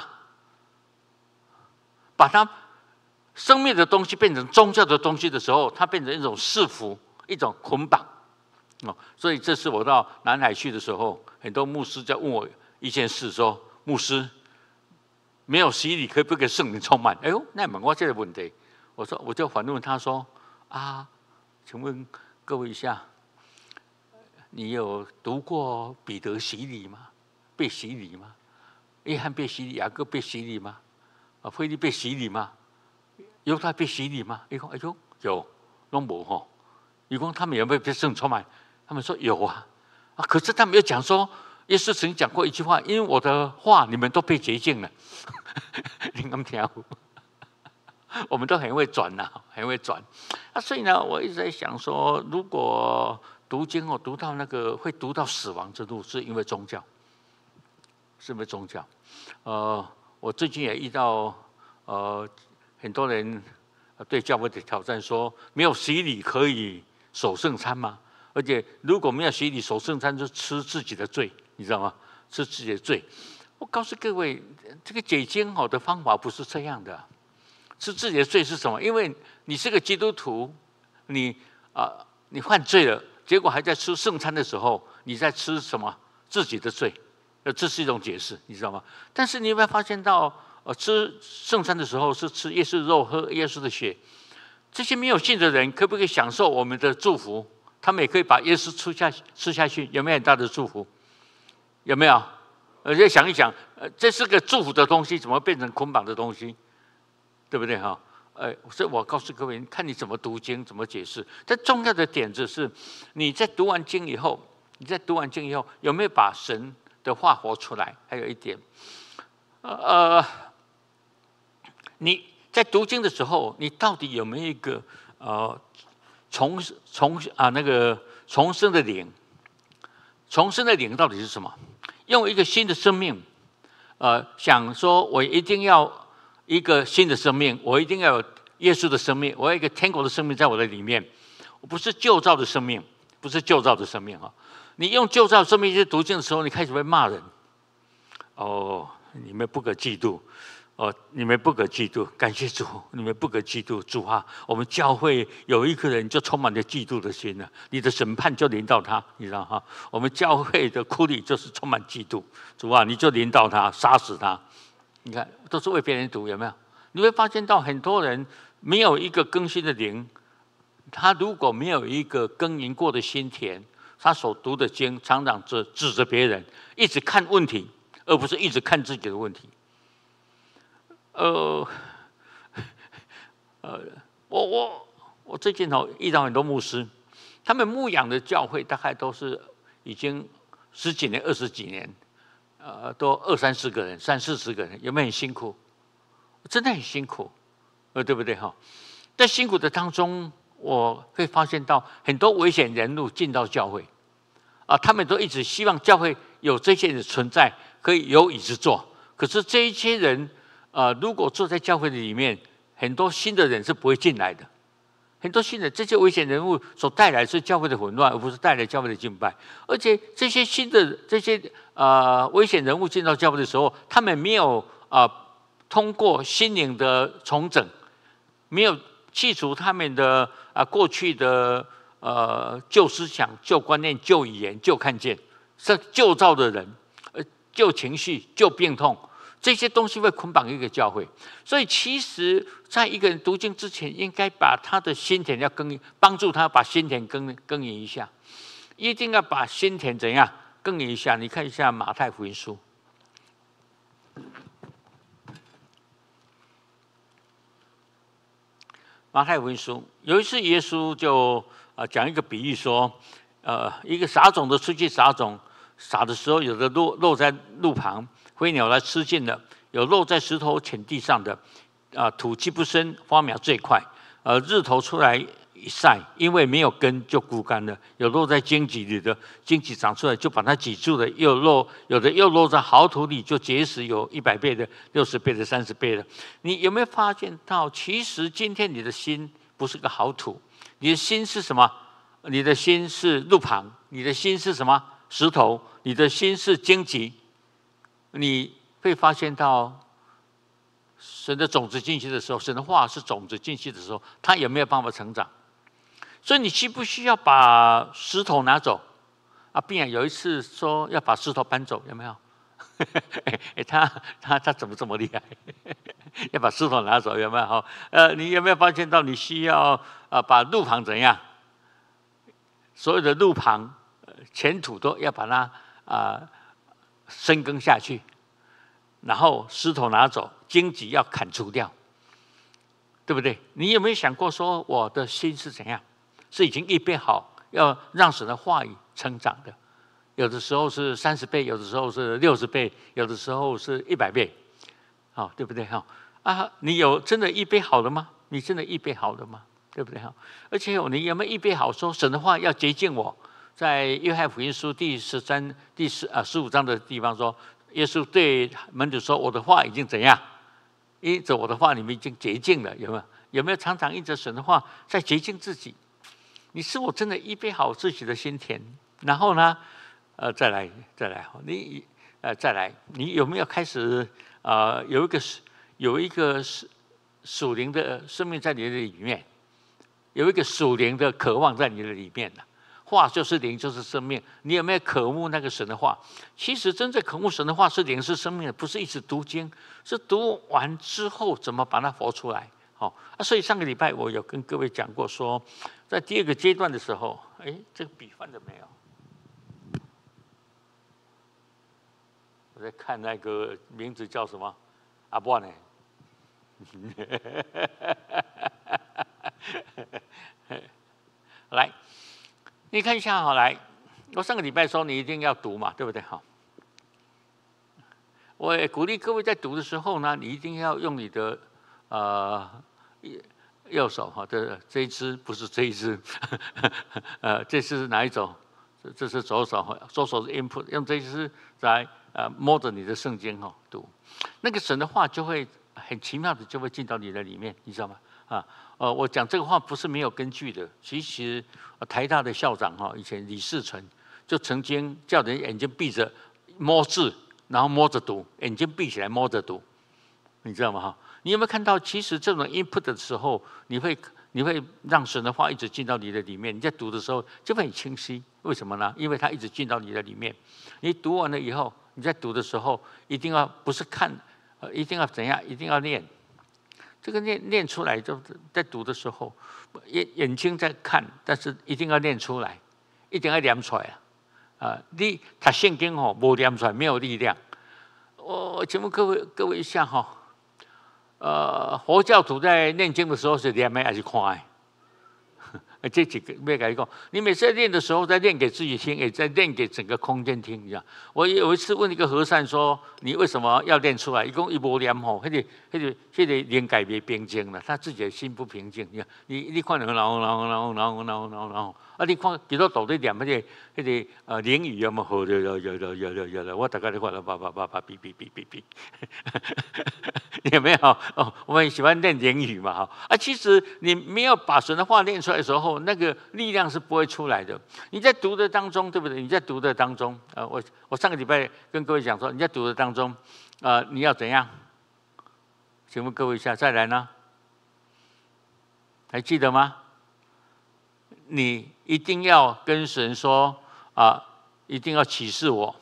把它生命的东西变成宗教的东西的时候，它变成一种束缚，一种捆绑。哦，所以这次我到南海去的时候，很多牧师在问我一件事，说：牧师，没有洗礼可不可以圣灵充满？哎呦，那问我这个问题，我说我就反问他说：啊，请问各位一下，你有读过彼得洗礼吗？被洗礼吗？约翰被洗礼，雅各被洗礼吗？啊，腓利被洗礼吗？犹太被洗礼吗？伊讲，哎呦，有，拢无吼。伊讲他们有没有被圣灵充满？他们说有啊，啊，可是他们又讲说，耶稣曾经讲过一句话：因为我的话，你们都被洁净了。你敢听？我们都很会转呐、啊，很会转。啊，所以呢，我一直在想说，如果读经哦，读到那个会读到死亡之路，是因为宗教，是因为宗教。呃，我最近也遇到呃很多人对教会的挑战说，没有洗礼可以守圣餐吗？而且如果没有洗礼守圣餐，就吃自己的罪，你知道吗？吃自己的罪。我告诉各位，这个解经好的方法不是这样的。吃自己的罪是什么？因为你是个基督徒，你啊、呃，你犯罪了，结果还在吃圣餐的时候，你在吃什么？自己的罪。呃，这是一种解释，你知道吗？但是你有没有发现到，呃，吃圣餐的时候是吃耶稣的肉，喝耶稣的血？这些没有信的人可不可以享受我们的祝福？他们也可以把耶稣吃下吃下去，有没有很大的祝福？有没有？而且想一想，呃，这是个祝福的东西，怎么变成捆绑的东西？对不对哈？呃，所以我告诉各位，看你怎么读经，怎么解释。但重要的点子是，你在读完经以后，你在读完经以后，有没有把神的话活出来？还有一点，呃，你在读经的时候，你到底有没有一个呃？重重啊，那个重生的灵，重生的灵到底是什么？用一个新的生命，呃，想说我一定要一个新的生命，我一定要有耶稣的生命，我要一个天国的生命在我的里面，我不是旧造的生命，不是旧造的生命哈。你用旧造的生命去读经的时候，你开始会骂人，哦，你们不可嫉妒。哦，你们不可嫉妒，感谢主，你们不可嫉妒，主啊，我们教会有一个人就充满了嫉妒的心了，你的审判就临到他，你知道哈？我们教会的哭里就是充满嫉妒，主啊，你就临到他，杀死他。你看，都是为别人读，有没有？你会发现到很多人没有一个更新的灵，他如果没有一个耕耘过的心田，他所读的经常常指指着别人，一直看问题，而不是一直看自己的问题。呃，呃，我我我最近哦遇到很多牧师，他们牧养的教会大概都是已经十几年、二十几年，呃，都二三十个人、三四十个人，有没有很辛苦？真的很辛苦，呃，对不对哈？在辛苦的当中，我会发现到很多危险人物进到教会，啊，他们都一直希望教会有这些人存在，可以有椅子坐。可是这一些人。呃，如果坐在教会的里面，很多新的人是不会进来的。很多新的这些危险人物所带来是教会的混乱，而不是带来教会的敬拜。而且这些新的这些呃危险人物进到教会的时候，他们没有啊、呃、通过心灵的重整，没有去除他们的啊、呃、过去的呃旧思想、旧观念、旧语言、旧看见，是旧造的人，呃旧情绪、旧病痛。这些东西会捆绑一个教会，所以其实在一个人读经之前，应该把他的心田要耕耘，帮助他把心田耕耕耘一下，一定要把心田怎样耕耘一下。你看一下马太福音书， 马太福音书有一次，耶稣就啊讲一个比喻说，呃，一个撒种的出去撒种，撒的时候有的落落在路旁，飞鸟来吃尽了；有落在石头浅地上的，啊，土气不深，花苗最快，呃，日头出来一晒，因为没有根就枯干了；有落在荆棘里的，荆棘长出来就把它挤住了；又落有的又落在好土里，就结实，有一百倍的、六十倍的、三十倍的。你有没有发现到，其实今天你的心不是个好土，你的心是什么？你的心是路旁，你的心是什么？石头，你的心是荆棘。你会发现到，神的种子进去的时候，神的话是种子进去的时候，它有没有办法成长？所以你需不需要把石头拿走？啊，并且有一次说要把石头搬走，有没有？哎，他他他怎么这么厉害？要把石头拿走，有没有？呃，你有没有发现到你需要啊把路旁怎样？所有的路旁、前土都要把它啊深耕下去，然后石头拿走，荆棘要砍除掉，对不对？你有没有想过说，我的心是怎样？是已经预备好要让神的话语成长的？有的时候是三十倍，有的时候是六十倍，有的时候是一百倍，好，对不对？哈啊，你有真的预备好了吗？你真的预备好了吗？对不对？哈，而且你有没有预备好说神的话要洁净我？在约翰福音书第十三、第十啊十五章的地方说，耶稣对门徒说：“我的话已经怎样？因着我的话，你们已经洁净了。”有没有？有没有常常因着神的话在洁净自己？你是否真的预备好自己的心田？然后呢，呃，再来，再来，你呃，再来，你有没有开始啊、呃？有一个有一个属灵的生命在你的里面，有一个属灵的渴望在你的里面呢？话就是灵，就是生命。你有没有渴慕那个神的话？其实真正渴慕神的话是灵，是生命的，不是一直读经，是读完之后怎么把它活出来。好、哦、啊，所以上个礼拜我有跟各位讲过说，在第二个阶段的时候，哎，这个笔翻了没有？我在看那个名字叫什么？阿波呢？来。你看一下好来，我上个礼拜说你一定要读嘛，对不对？好，我也鼓励各位在读的时候呢，你一定要用你的呃右手哈，这这一支不是这一支，呃，这是哪一种？这是左手，左手是 input， 用这一支来呃摸着你的圣经哈读，那个神的话就会很奇妙的就会进到你的里面，你知道吗？啊。呃，我讲这个话不是没有根据的。其实，台大的校长哈，以前李世纯就曾经叫人眼睛闭着摸字，然后摸着读，眼睛闭起来摸着读，你知道吗？哈，你有没有看到？其实这种 input 的时候，你会你会让神的话一直进到你的里面。你在读的时候就会很清晰。为什么呢？因为它一直进到你的里面。你读完了以后，你在读的时候一定要不是看，呃，一定要怎样？一定要念。这个念念出来，就在读的时候，眼眼睛在看，但是一定要念出来，一定要念出来啊！啊，你读圣经吼，没念出来没有力量。我请问各位各位一下哈，呃，佛教徒在念经的时候是念的还是看的？这几个没跟你讲，你每次在练的时候，在练给自己听，也在练给整个空间听一样。我有一次问一个和尚说：“你为什么要练出来？”一共一波念吼，那个、那个、那个灵改别平静了，他自己的心不平静。你你你看然后然后然后然后然后然后然后然后啊！你看几多道在念那个那个呃灵语有冇好？有有有有有有有有，我大概你看了叭叭叭叭哔哔哔哔哔，有没有？哦，我们喜欢练灵语嘛哈啊！其实你没有把神的话练出来的时候，那个力量是不会出来的。你在读的当中，对不对？你在读的当中，呃，我我上个礼拜跟各位讲说，你在读的当中，呃，你要怎样？请问各位一下，再来呢？还记得吗？你一定要跟神说啊、呃，一定要启示我。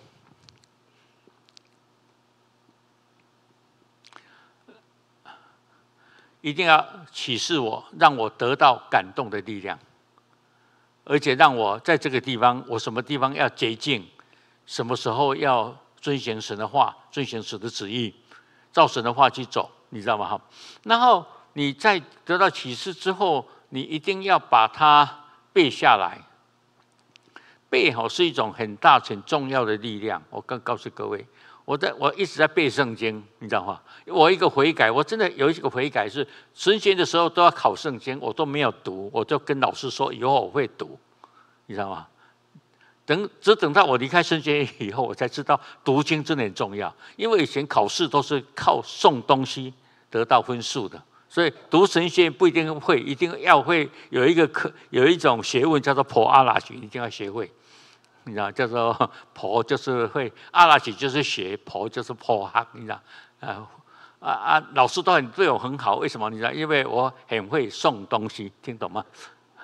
一定要启示我，让我得到感动的力量，而且让我在这个地方，我什么地方要洁净，什么时候要遵循神的话，遵循神的旨意，照神的话去走，你知道吗？哈。然后你在得到启示之后，你一定要把它背下来。背好是一种很大很重要的力量。我刚告诉各位，我在我一直在背圣经，你知道吗？我一个悔改，我真的有一个悔改是神学的时候都要考圣经，我都没有读，我就跟老师说以后我会读，你知道吗？等只等到我离开神学以后，我才知道读经真的很重要。因为以前考试都是靠送东西得到分数的，所以读神学不一定会，一定要会有一个课，有一种学问叫做破阿拉许，一定要学会。你知道，叫做破就是会，阿拉许就是学，破就是破行，你知道？啊啊啊！老师都很对我很好，为什么？你知道？因为我很会送东西，听懂吗？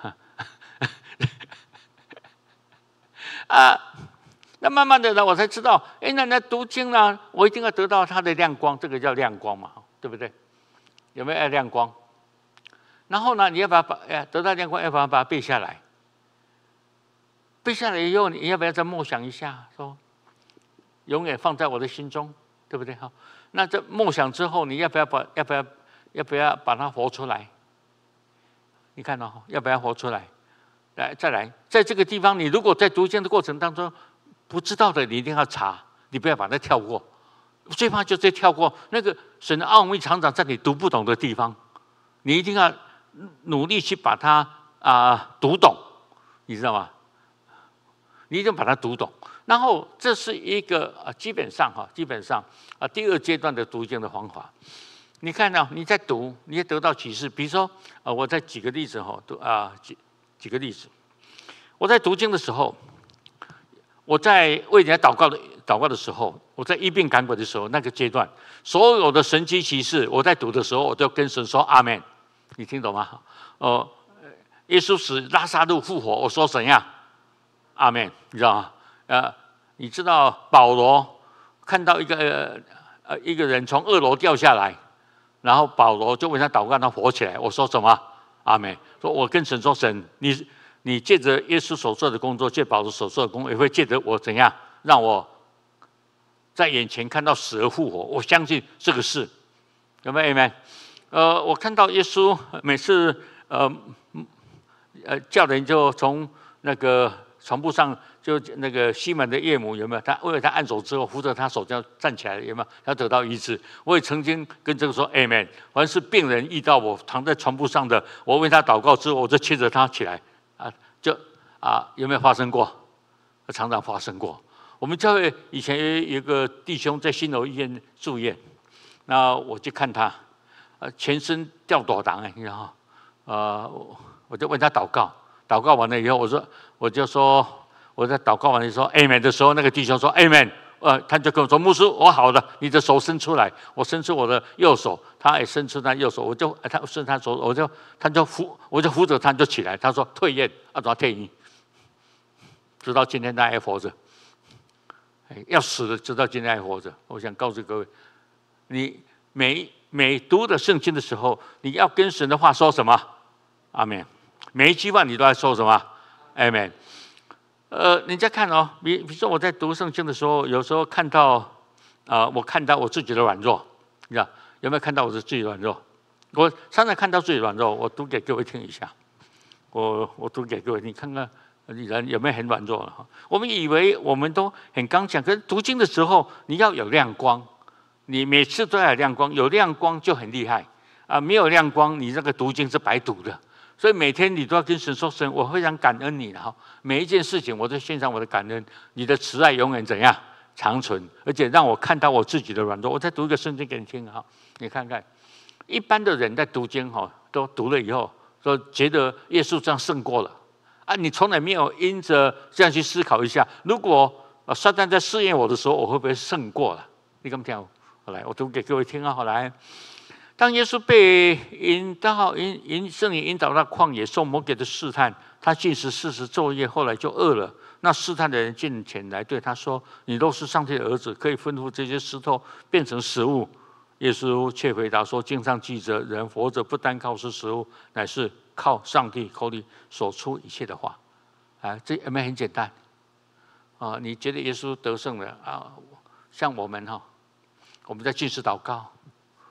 啊，那慢慢的呢，我才知道，哎，那那读经呢，我一定要得到它的亮光，这个叫亮光嘛，对不对？有没有亮光？然后呢，你要把把哎得到亮光，要把它把它背下来。背下来以后，你要不要再默想一下？说，永远放在我的心中，对不对？好，那这默想之后，你要不要把要不要要不要把它活出来？你看哦，要不要活出来？来，再来，在这个地方，你如果在读经的过程当中不知道的，你一定要查，你不要把它跳过。最怕就是跳过那个神的奥秘，常常在你读不懂的地方，你一定要努力去把它啊、呃、读懂，你知道吗？你一定把它读懂。然后这是一个呃，基本上哈，基本上啊、呃，第二阶段的读经的方法。你看到、啊、你在读，你也得到启示。比如说，呃，我再举个例子哈，读啊举。举个例子，我在读经的时候，我在为人家祷告的祷告的时候，我在医病赶鬼的时候，那个阶段，所有的神迹奇事，我在读的时候，我都跟神说阿们。你听懂吗？哦，耶稣使拉撒路复活，我说怎样？阿们，你知道吗？呃，你知道保罗看到一个呃一个人从二楼掉下来，然后保罗就为他祷告，他活起来。我说什么？阿们。说我跟神说，神，你你借着耶稣所做的工作，借保罗所做的工作，也会借着我怎样让我在眼前看到死而复活。我相信这个事，有没有 amen？ 呃，我看到耶稣每次呃呃叫人就从那个床铺上，就那个西门的岳母有没有？他为了他按手之后，扶着他手这样站起来，有没有？他得到医治。我也曾经跟这个说 amen。凡是病人遇到我躺在床铺上的，我为他祷告之后，我就牵着他起来啊，就啊有没有发生过？常常发生过。我们教会以前有一个弟兄在新楼医院住院，那我去看他，呃，全身吊大糖哎，你知道吗？呃，我就为他祷告。祷告完了以后，我说，我就说，我在祷告完了说 Amen 的时候，那个弟兄说 Amen， 呃，他就跟我说，牧师，我好了，你的手伸出来，我伸出我的右手，他也伸出他右手，我就他伸他手，我就他就扶，我就扶着他就起来，他说退院，啊，怎么退院？直到今天他还活着，要死了，直到今天还活着。我想告诉各位，你每每读的圣经的时候，你要跟神的话说什么？阿们。每一句话你都在说什么？阿们。呃，人家看哦，比比如说我在读圣经的时候，有时候看到啊、呃，我看到我自己的软弱，你知道有没有看到我的自己软弱？我常常看到自己软弱，我读给各位听一下。我我读给各位，你看看你人有没有很软弱了？我们以为我们都很刚强，可是读经的时候你要有亮光，你每次都要有亮光，有亮光就很厉害啊！没有亮光，你这个读经是白读的。所以每天你都要跟神说：“神，我非常感恩你哈，每一件事情我都献上我的感恩，你的慈爱永远怎样长存，而且让我看到我自己的软弱。”我再读一个圣经给你听哈，你看看，一般的人在读经哈，都读了以后，说觉得耶稣这样胜过了啊，你从来没有因着这样去思考一下，如果撒旦在试验我的时候，我会不会胜过了？你敢听？好来，我读给各位听啊，好来。当耶稣被引到引引圣灵引导到旷野受魔鬼的试探，他禁食四十昼夜，后来就饿了。那试探的人进前来对他说：“你若是上帝的儿子，可以吩咐这些石头变成食物。”耶稣却回答说：“经上记着，人活着不单靠吃食物，乃是靠上帝口里所出一切的话。”啊，这有没有很简单？啊，你觉得耶稣得胜了啊？像我们哈，我们在禁食祷告。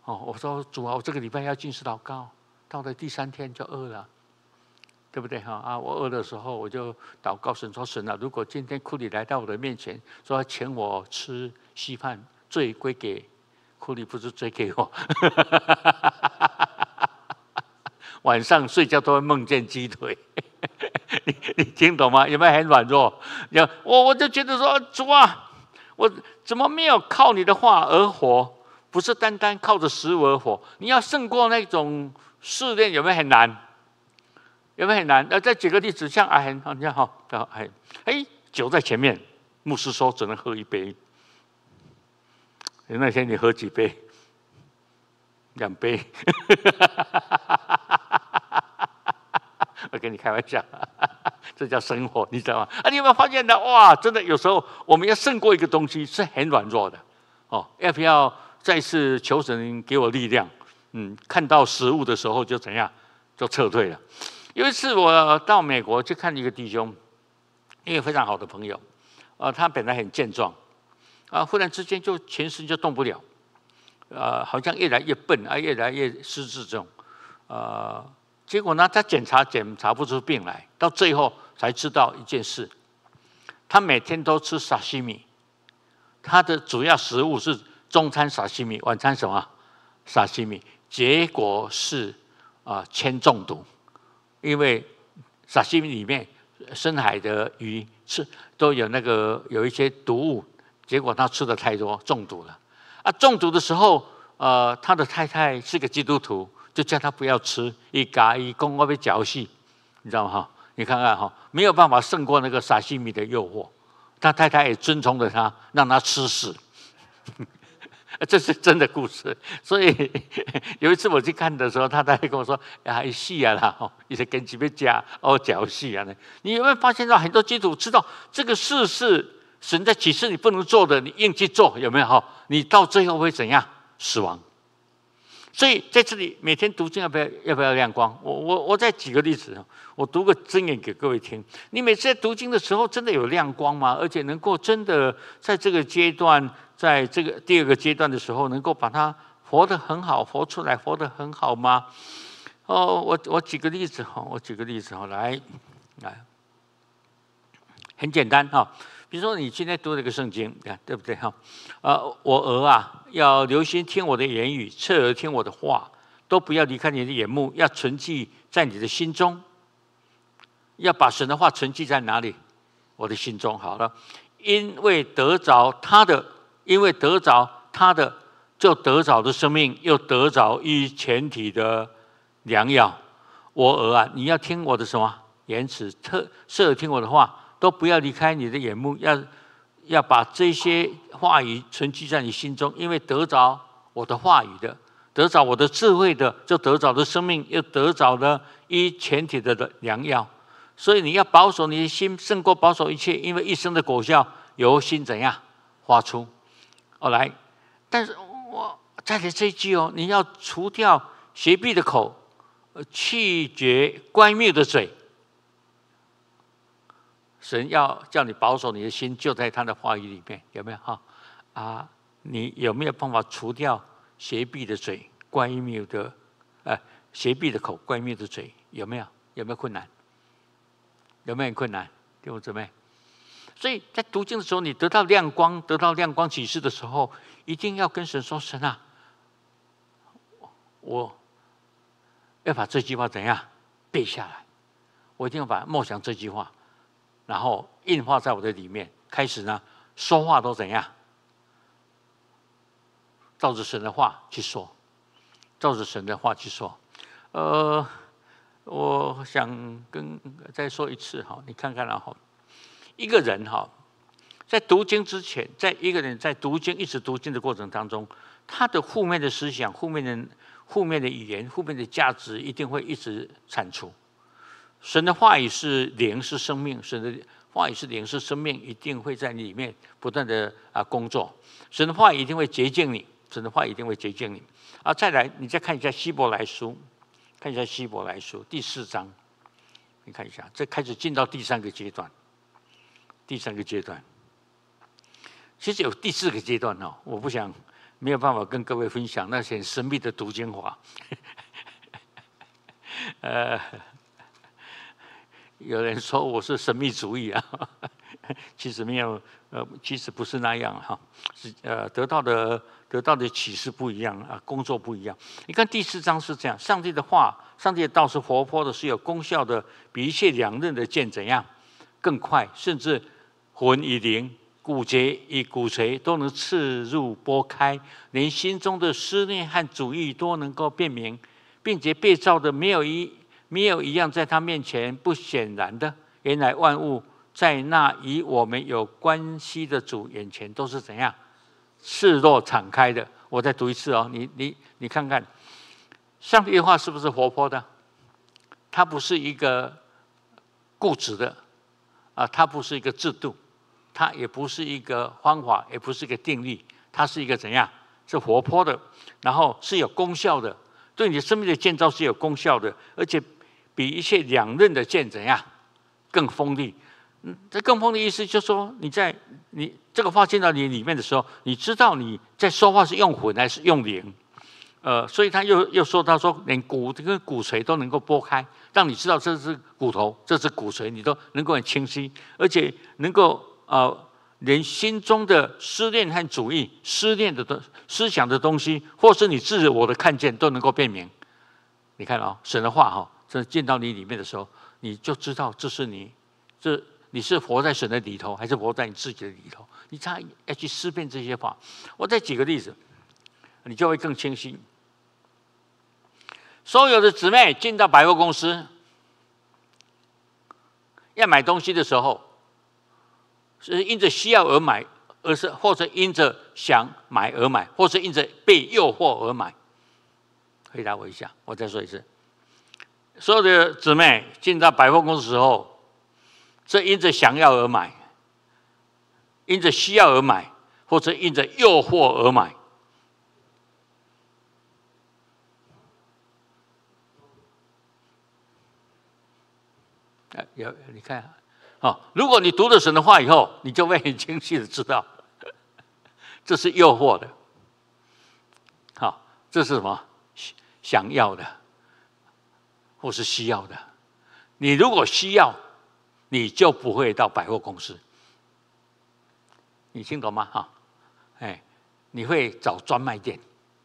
哦，我说主啊，我这个礼拜要禁食祷告，到了第三天就饿了，对不对哈？啊，我饿的时候我就祷告神说：神啊，如果今天库里来到我的面前，说请我吃稀饭，罪归给库里，不是罪给我。晚上睡觉都会梦见鸡腿，你你听懂吗？有没有很软弱？我我就觉得说，主啊，我怎么没有靠你的话而活？不是单单靠着食物而活，你要胜过那种试炼，有没有很难？有没有很难？呃，再举个例子，像阿恒，你看哈，哎哎，酒在前面，牧师说只能喝一杯。那天你喝几杯？两杯。我跟你开玩笑，这叫生活，你知道吗？啊，你有没有发现呢？哇，真的有时候我们要胜过一个东西是很软弱的哦。要不要再次求神给我力量？嗯，看到食物的时候就怎样，就撤退了。有一次我到美国去看一个弟兄，一个非常好的朋友，呃，他本来很健壮，啊，忽然之间就全身就动不了，呃，好像越来越笨啊，越来越失智这种，呃。结果呢，他检查检查不出病来，到最后才知道一件事：他每天都吃沙西米，他的主要食物是中餐沙西米，晚餐什么沙西米。结果是啊铅中毒，因为沙西米里面深海的鱼吃都有那个有一些毒物，结果他吃的太多中毒了。啊，中毒的时候，呃，他的太太是个基督徒。就叫他不要吃，一嘎一公我被嚼细，你知道吗？哈，你看看哈，没有办法胜过那个沙西米的诱惑。他太太也遵从着他，让他吃屎。这是真的故事。所以有一次我去看的时候，他太太跟我说：“啊，细啊啦，哦，你是跟几杯加哦嚼细啊呢？”你有没有发现到很多基督徒知道这个事是神在启示你不能做的，你硬去做，有没有？哈，你到最后会怎样？死亡。所以在这里每天读经要不要要不要亮光？我我我再举个例子，我读个箴言给各位听。你每次在读经的时候，真的有亮光吗？而且能够真的在这个阶段，在这个第二个阶段的时候，能够把它活得很好，活出来，活得很好吗？哦，我我举个例子哈，我举个例子哈，来来，很简单哈。比如说，你今天读了一个圣经，对不对哈？呃，我儿啊，要留心听我的言语，侧耳听我的话，都不要离开你的眼目，要存记在你的心中。要把神的话存记在哪里？我的心中。好了，因为得着他的，因为得着他的，就得着的生命，又得着一全体的良药。我儿啊，你要听我的什么言辞，侧侧耳听我的话。都不要离开你的眼目，要要把这些话语存记在你心中，因为得着我的话语的，得着我的智慧的，就得着的生命，又得着了一全体的良药。所以你要保守你的心，胜过保守一切，因为一生的果效由心怎样发出。哦，来，但是我再来这一句哦，你要除掉邪僻的口，去绝乖谬的嘴。神要叫你保守你的心，就在他的话语里面，有没有哈？啊，你有没有办法除掉邪僻的嘴、乖谬的，呃，邪僻的口、乖谬的嘴？有没有？有没有困难？有没有很困难？弟兄姊妹，所以在读经的时候，你得到亮光、得到亮光启示的时候，一定要跟神说：“神啊，我要把这句话怎样背下来？我一定要把默想这句话。”然后印化在我的里面，开始呢说话都怎样？照着神的话去说，照着神的话去说。呃，我想跟再说一次哈，你看看然后一个人哈，在读经之前，在一个人在读经一直读经的过程当中，他的负面的思想、负面的负面的语言、负面的价值一定会一直铲除。神的话语是灵，是生命。神的话语是灵，是生命，一定会在你里面不断的啊工作。神的话语一定会洁净你，神的话语一定会洁净你。啊，再来，你再看一下希伯来书，看一下希伯来书第四章，你看一下，这开始进到第三个阶段。第三个阶段，其实有第四个阶段哦，我不想没有办法跟各位分享那些神秘的读经法。呃，有人说我是神秘主义啊，其实没有，呃，其实不是那样哈，是呃得到的得到的启示不一样啊，工作不一样。你看第四章是这样，上帝的话，上帝的道是活泼的，是有功效的，比一切两刃的剑怎样更快，甚至魂与灵、骨节与骨髓都能刺入剥开，连心中的思念和主意都能够辨明，并且被造的没有一没有一样在他面前不显然的。原来万物在那与我们有关系的主眼前都是怎样赤裸敞开的。我再读一次哦，你你你看看，上帝的话是不是活泼的？它不是一个固执的啊，它不是一个制度，它也不是一个方法，也不是一个定律，它是一个怎样？是活泼的，然后是有功效的，对你生命的建造是有功效的，而且比一切两刃的剑怎样更锋利。嗯，这更锋利的意思就是说，你在你这个话进到你里面的时候，你知道你在说话是用魂还是用灵。呃，所以他又又说到说，连骨跟骨髓都能够剥开，让你知道这是骨头，这是骨髓，你都能够很清晰，而且能够呃，连心中的思念和主意、思念的东、思想的东西，或是你自我的看见，都能够辨明。你看啊、哦，神的话哈、哦，这进到你里面的时候，你就知道这是你，这你是活在神的里头，还是活在你自己的里头？你才要去思辨这些话。我再举个例子，你就会更清晰。所有的姊妹进到百货公司，要买东西的时候，是因着需要而买，而是或者因着想买而买，或者因着被诱惑而买。回答我一下，我再说一次。所有的姊妹进到百货公司的时候，是因着想要而买，因着需要而买，或者因着诱惑而买。有你看，哦，如果你读了神的话以后，你就会很清晰的知道，这是诱惑的，好、哦，这是什么？想要的，或是需要的。你如果需要，你就不会到百货公司。你听懂吗？哈，哎，你会找专卖店，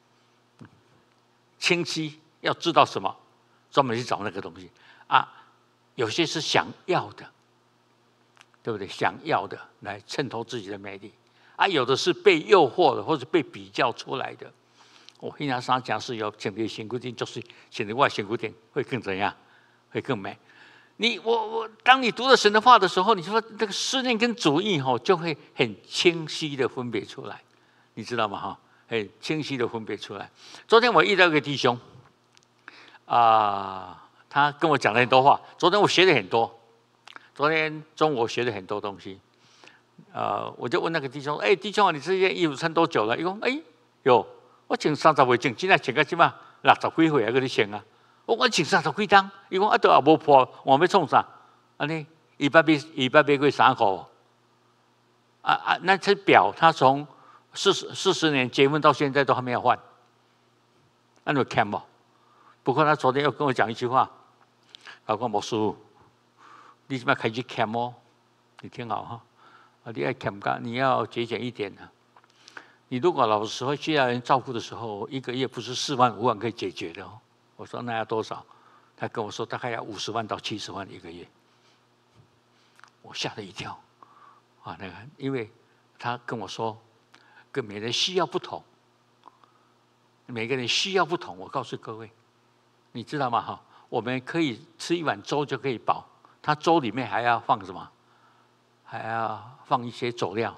清晰要知道什么，专门去找那个东西啊。有些是想要的，对不对？想要的来衬托自己的美丽啊，有的是被诱惑的，或者被比较出来的。我跟你讲，讲是有请的辛苦点，就是请的外辛苦点会更怎样？会更美。你我我，当你读了神的话的时候，你说这个思念跟主意哈，就会很清晰的分别出来，你知道吗？哈，很清晰的分别出来。昨天我遇到一个弟兄，啊、呃。他跟我讲了很多话。昨天我学了很多，昨天中午我学了很多东西。呃，我就问那个弟兄：“哎、欸，弟兄啊，你这件衣服穿多久了？”伊讲：“哎，有，我穿三十岁穿，现在穿到即嘛六十几岁还搁咧穿啊。”我我穿三十几档，伊讲啊，都也无破，我要创啥？安尼，伊捌买伊捌买过衫裤。啊啊，那只表他从四十四十年结婚到现在都还没有换，那你看不？不过他昨天又跟我讲一句话。老公牧师，你怎么开始欠哦？你听好哈，啊，你要欠干，你要节俭一点啊。你如果老实会需要人照顾的时候，一个月不是四万五万可以解决的哦。我说那要多少？他跟我说大概要五十万到七十万一个月。我吓了一跳啊，那个，因为他跟我说，跟每人需要不同，每个人需要不同。我告诉各位，你知道吗？哈。我们可以吃一碗粥就可以饱，它粥里面还要放什么？还要放一些佐料，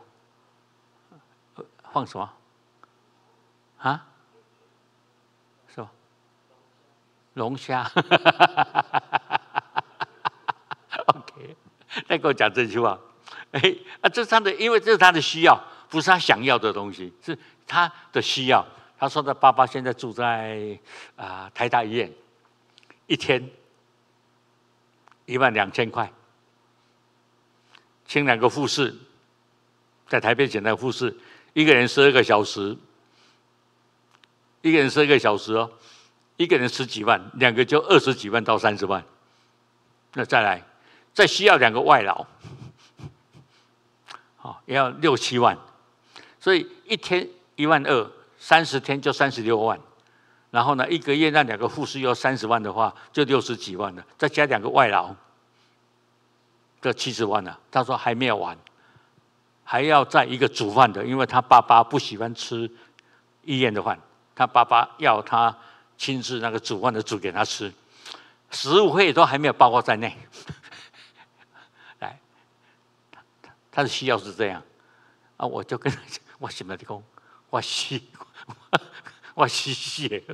放什么？啊？是吧？龙虾。OK， 再跟我讲这句话。哎，啊，这是他的，因为这是他的需要，不是他想要的东西，是他的需要。他说他爸爸现在住在啊、呃、台大医院。一天一万两千块，请两个护士，在台北请两个护士，一个人十二个小时， 一个人十二个小时哦，一个人十几万，两个就二十几万到三十万。那再来，再需要两个外劳，好，也要六七万，所以一天一万二，三十天就三十六万。然后呢，一个月那两个护士要三十万的话，就六十几万了，再加两个外劳，这七十万了。他说还没有完，还要再一个煮饭的，因为他爸爸不喜欢吃医院的饭，他爸爸要他亲自那个煮饭的煮给他吃，食物费都还没有包括在内。来，他的需要是这样啊，我就跟他讲，我什么的讲，我需。我吸血，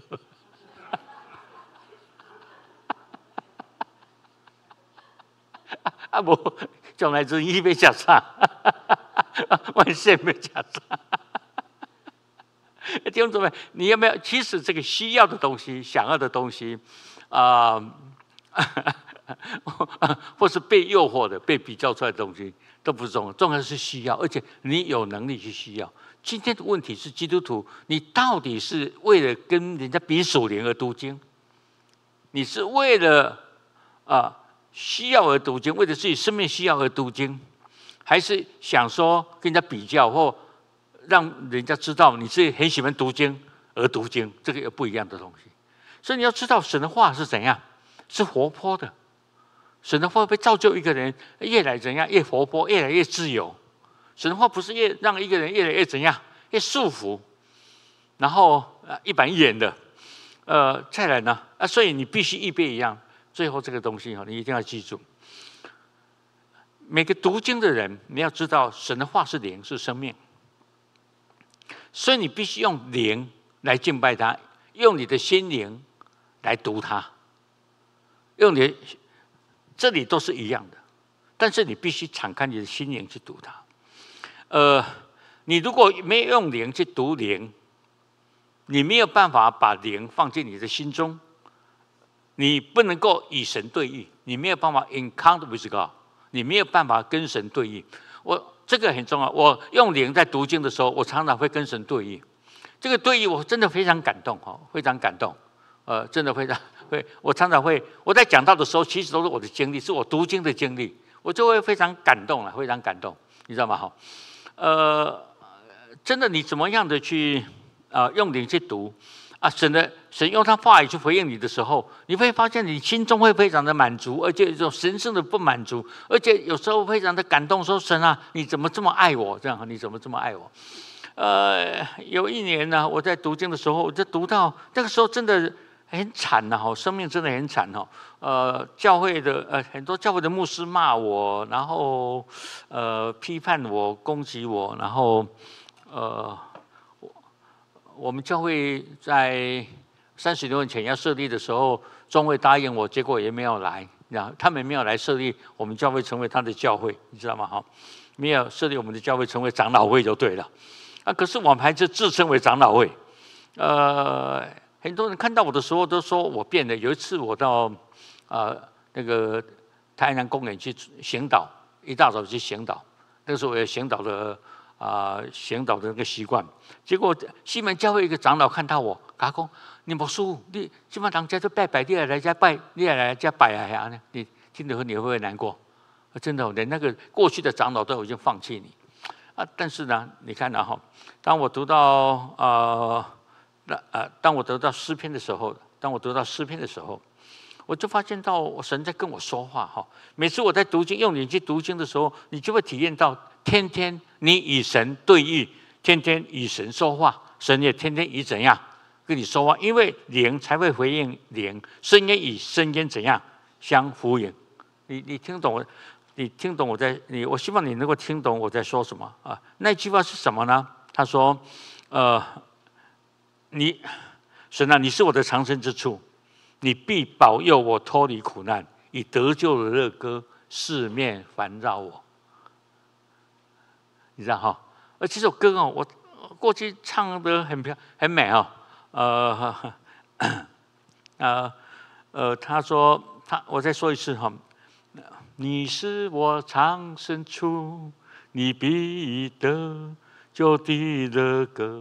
啊无，将来做医要食啥？我先要食啥？弟兄姊妹，你有没有？其实这个需要的东西、想要的东西，啊、呃，或是被诱惑的、被比较出来的东西，都不是重要，重要是需要，而且你有能力去需要。今天的问题是，基督徒，你到底是为了跟人家比属灵而读经，你是为了啊、呃、需要而读经，为了自己生命需要而读经，还是想说跟人家比较，或让人家知道你自己很喜欢读经而读经？这个有不一样的东西。所以你要知道，神的话是怎样，是活泼的。神的话会造就一个人越来怎样，越活泼，越来越自由。神的话不是越让一个人越来越怎样，越束缚，然后呃一板一眼的，呃，再来呢啊，所以你必须预备一样。最后这个东西哈，你一定要记住，每个读经的人，你要知道神的话是灵，是生命，所以你必须用灵来敬拜他，用你的心灵来读它，用你的这里都是一样的，但是你必须敞开你的心灵去读它。呃，你如果没有用灵去读灵，你没有办法把灵放进你的心中，你不能够与神对弈，你没有办法 encounter with God， 你没有办法跟神对弈。我这个很重要，我用灵在读经的时候，我常常会跟神对弈。这个对弈我真的非常感动哈，非常感动，呃，真的非常会。我常常会我在讲道的时候，其实都是我的经历，是我读经的经历，我就会非常感动了，非常感动，你知道吗？哈。呃，真的，你怎么样的去啊、呃、用灵去读啊？神的神用他话语去回应你的时候，你会发现你心中会非常的满足，而且有一种神圣的不满足，而且有时候非常的感动，说神啊，你怎么这么爱我？这样你怎么这么爱我？呃，有一年呢，我在读经的时候，我就读到那个时候真的很惨呐，哈，生命真的很惨哈。呃，教会的呃很多教会的牧师骂我，然后呃批判我、攻击我，然后呃我们教会在三十多年前要设立的时候，中会答应我，结果也没有来，然后他们没有来设立我们教会成为他的教会，你知道吗？哈，没有设立我们的教会成为长老会就对了。啊，可是我们还是自称为长老会，呃。很多人看到我的时候都说我变了。有一次我到呃那个台南公园去行导，一大早去行导，那个时候我有行导的啊、呃、行导的那个习惯。结果西门教会一个长老看到我，他讲：“你牧师，你西门人家都拜拜，你也来家拜，你也来家拜啊？呢？你听得你会不会难过？真的，连那个过去的长老都已经放弃你啊！但是呢，你看然后，当我读到呃。那呃，当我得到诗篇的时候，当我得到诗篇的时候，我就发现到神在跟我说话哈。每次我在读经，用你去读经的时候，你就会体验到，天天你与神对弈，天天与神说话，神也天天与怎样跟你说话，因为灵才会回应灵，声音与声音怎样相呼应。你你听懂我？你听懂我在你？我希望你能够听懂我在说什么啊？那句话是什么呢？他说，呃。你，神啊，你是我的藏身之处，你必保佑我脱离苦难，以得救的乐歌四面环绕我。你知道哈？而这首歌哦，我过去唱得很漂很美哦。呃，呃，呃，他说他，我再说一次哈，你是我藏身处，你必得救的乐歌。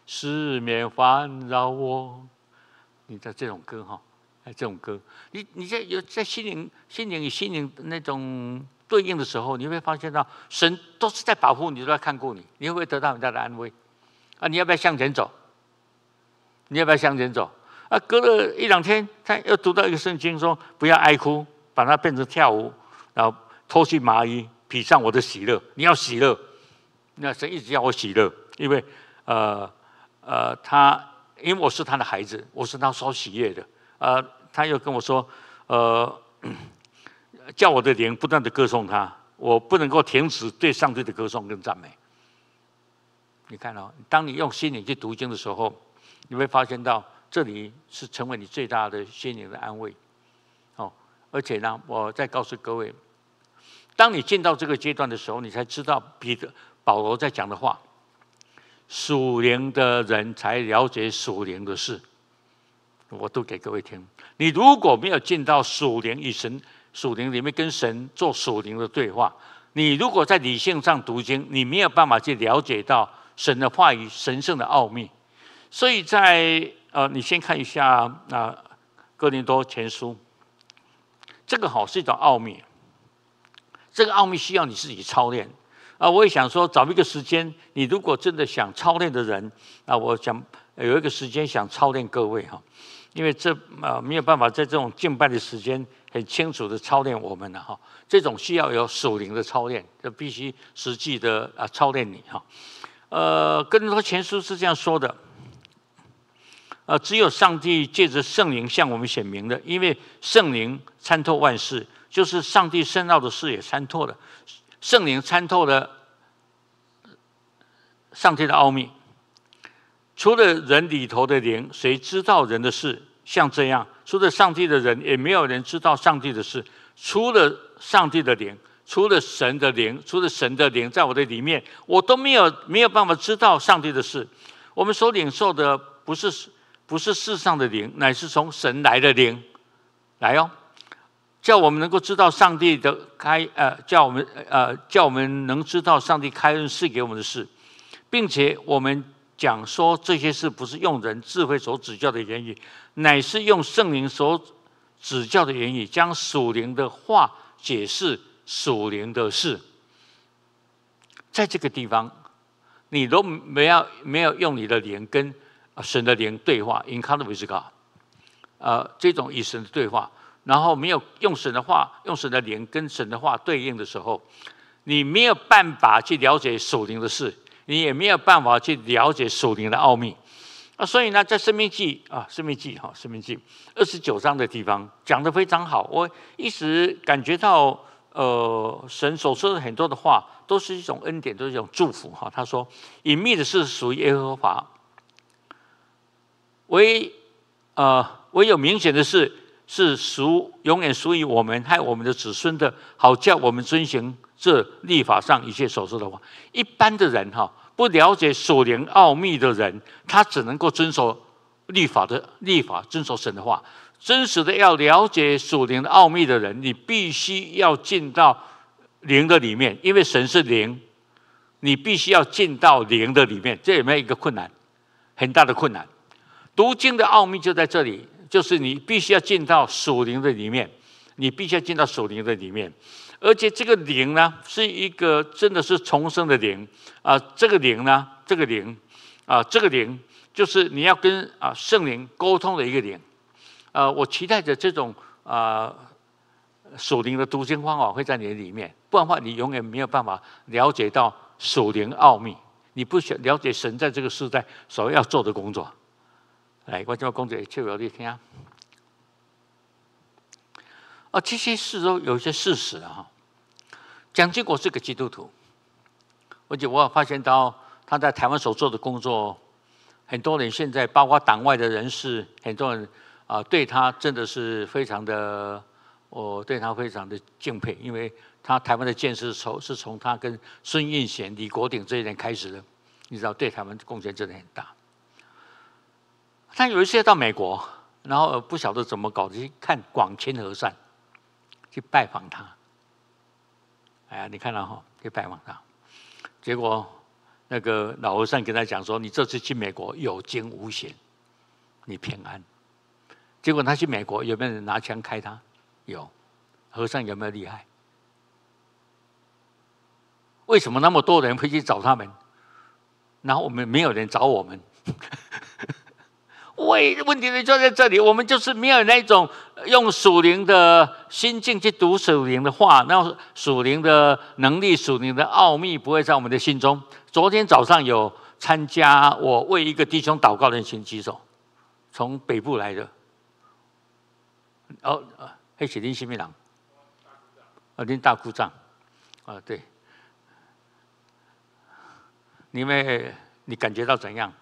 失眠烦扰我。你的这种歌哈，哎，这种歌，你你在有在心灵、心灵与心灵那种对应的时候，你会发现到神都是在保护你，都在看顾你，你会不会得到很大的安慰？啊，你要不要向前走？你要不要向前走？啊，隔了一两天，他又读到一个圣经说，不要哀哭，把它变成跳舞，然后脱去麻衣，披上我的喜乐。你要喜乐，那神一直要我喜乐，因为呃呃他。因为我是他的孩子，我是他所喜悦的。呃，他又跟我说，呃，叫我的灵不断的歌颂他，我不能够停止对上帝的歌颂跟赞美。你看哦，当你用心灵去读经的时候，你会发现到这里是成为你最大的心灵的安慰。哦，而且呢，我再告诉各位，当你进到这个阶段的时候，你才知道彼得、保罗在讲的话。属灵的人才了解属灵的事，我都给各位听。你如果没有进到属灵与神、属灵里面跟神做属灵的对话，你如果在理性上读经，你没有办法去了解到神的话语、神圣的奥秘。所以在呃，你先看一下啊，呃，哥林多前书，这个好是一种奥秘，这个奥秘需要你自己操练。啊，我也想说，找一个时间，你如果真的想操练的人，啊，我想有一个时间想操练各位哈，因为这啊没有办法在这种敬拜的时间很清楚的操练我们了哈，这种需要有属灵的操练，这必须实际的啊操练你哈。呃，哥林多前书是这样说的，呃，只有上帝借着圣灵向我们显明的，因为圣灵参透万事，就是上帝深奥的事也参透了。圣灵参透了上帝的奥秘，除了人里头的灵，谁知道人的事？像这样，除了上帝的人，也没有人知道上帝的事。除了上帝的灵，除了神的灵，除了神的灵在我的里面，我都没有没有办法知道上帝的事。我们所领受的不是不是世上的灵，乃是从神来的灵来哦。叫我们能够知道上帝的开呃，叫我们呃，叫我们能知道上帝开恩赐给我们的事，并且我们讲说这些事不是用人智慧所指教的言语，乃是用圣灵所指教的言语，将属灵的话解释属灵的事。在这个地方，你都没有没有用你的灵跟神的灵对话 ，encounter with God， 呃，这种与神的对话。然后没有用神的话、用神的灵跟神的话对应的时候，你没有办法去了解属灵的事，你也没有办法去了解属灵的奥秘啊。所以呢，在申命记啊，申命记哈，申命记二十九章的地方讲得非常好。我一直感觉到，呃，神所说的很多的话都是一种恩典，都是一种祝福哈。他说，隐秘的事属于耶和华，唯呃唯有明显的事。是属永远属于我们和我们的子孙的，好叫我们遵行这律法上一切所说的话。一般的人哈，不了解属灵奥秘的人，他只能够遵守律法的律法，遵守神的话。真实的要了解属灵的奥秘的人，你必须要进到灵的里面，因为神是灵，你必须要进到灵的里面。这有没有一个困难？很大的困难。读经的奥秘就在这里。就是你必须要进到属灵的里面，你必须要进到属灵的里面，而且这个灵呢，是一个真的是重生的灵啊、呃。这个灵呢，这个灵啊、呃，这个灵就是你要跟啊圣灵沟通的一个灵。呃，我期待着这种啊属灵的读经方法会在你的里面，不然的话，你永远没有办法了解到属灵奥秘，你不想了解神在这个时代所要做的工作。来，我这讲者就有你听啊，这些事都有一些事实啊。蒋经国是个基督徒，而且我也发现到他在台湾所做的工作，很多人现在包括党外的人士，很多人啊、呃、对他真的是非常的，我对他非常的敬佩，因为他台湾的建设从是从他跟孙运璇、李国鼎这些人开始的，你知道对台湾的贡献真的很大。他有一次到美国，然后不晓得怎么搞的，去看广清和善，去拜访他。哎呀，你看到哈，去拜访他，结果那个老和尚跟他讲说：“你这次去美国有惊无险，你平安。”结果他去美国，有没有人拿枪开他？有。和尚有没有厉害？为什么那么多人会去找他们？然后我们没有人找我们？为问题就在这里，我们就是没有那种用属灵的心境去读属灵的话，那属灵的能力、属灵的奥秘不会在我们的心中。昨天早上有参加我为一个弟兄祷告的人，请举手，从北部来的。哦，黑雪林新民郎，啊，林大姑丈，啊，对，你们你感觉到怎样？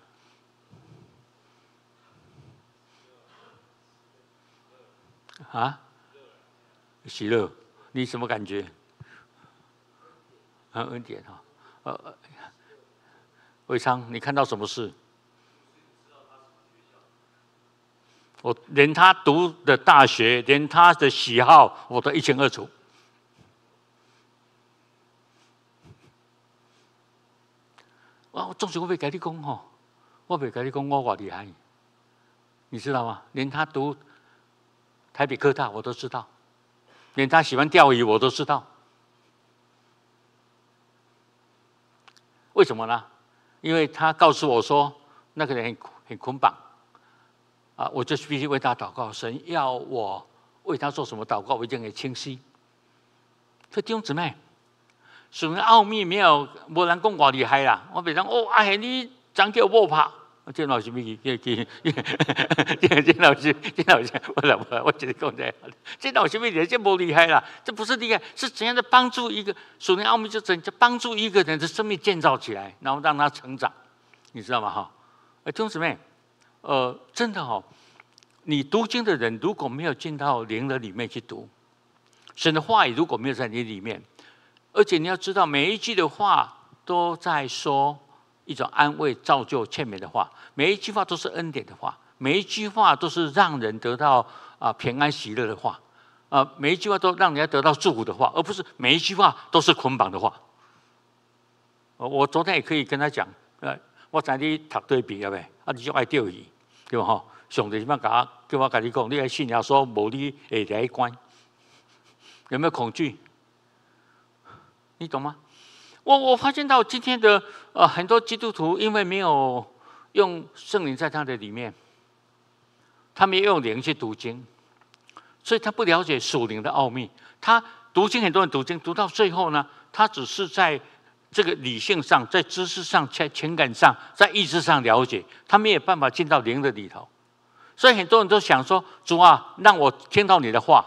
啊，喜乐，你什么感觉？很恩典哈，呃，魏昌，你看到什么事？我连他读的大学，连他的喜好，我都一清二楚。我总是我袂跟你讲吼，我袂跟你讲我多厉害，你知道吗？连他读台北科大我都知道，连他喜欢钓鱼我都知道。为什么呢？因为他告诉我说，那个人很很捆绑。啊，我就必须为他祷告，神要我为他做什么祷告，我一定很清晰。所以弟兄姊妹，属灵奥秘没有没人讲我厉害啦。我别讲哦，阿贤你讲叫我怕，这老师咪去去，这老师这老师，我来我我直接讲这，这老师咪这不厉害啦，这不是厉害，是怎样的帮助一个属灵奥秘，就怎就帮助一个人的生命建造起来，然后让他成长，你知道吗？哈，哎，弟兄姊妹。呃，真的哦，你读经的人如果没有进到灵的里面去读，神的话语如果没有在你里面，而且你要知道每一句的话都在说一种安慰、造就、劝勉的话，每一句话都是恩典的话，每一句话都是让人得到啊、呃、平安喜乐的话，啊、呃，每一句话都让人家得到祝福的话，而不是每一句话都是捆绑的话。我昨天也可以跟他讲，呃。我知你读对边了未？啊，你就爱钓鱼，对吧？吼，上帝怎么讲？叫我跟你讲，你的信仰说无你会来关，有没有恐惧？你懂吗？我我发现到今天的呃很多基督徒，因为没有用圣灵在他的里面，他没有用灵去读经，所以他不了解属灵的奥秘。他读经，很多人读经读到最后呢，他只是在这个理性上，在知识上，在情感上，在意志上了解，他没有办法进到灵的里头。所以很多人都想说：“主啊，让我听到你的话。”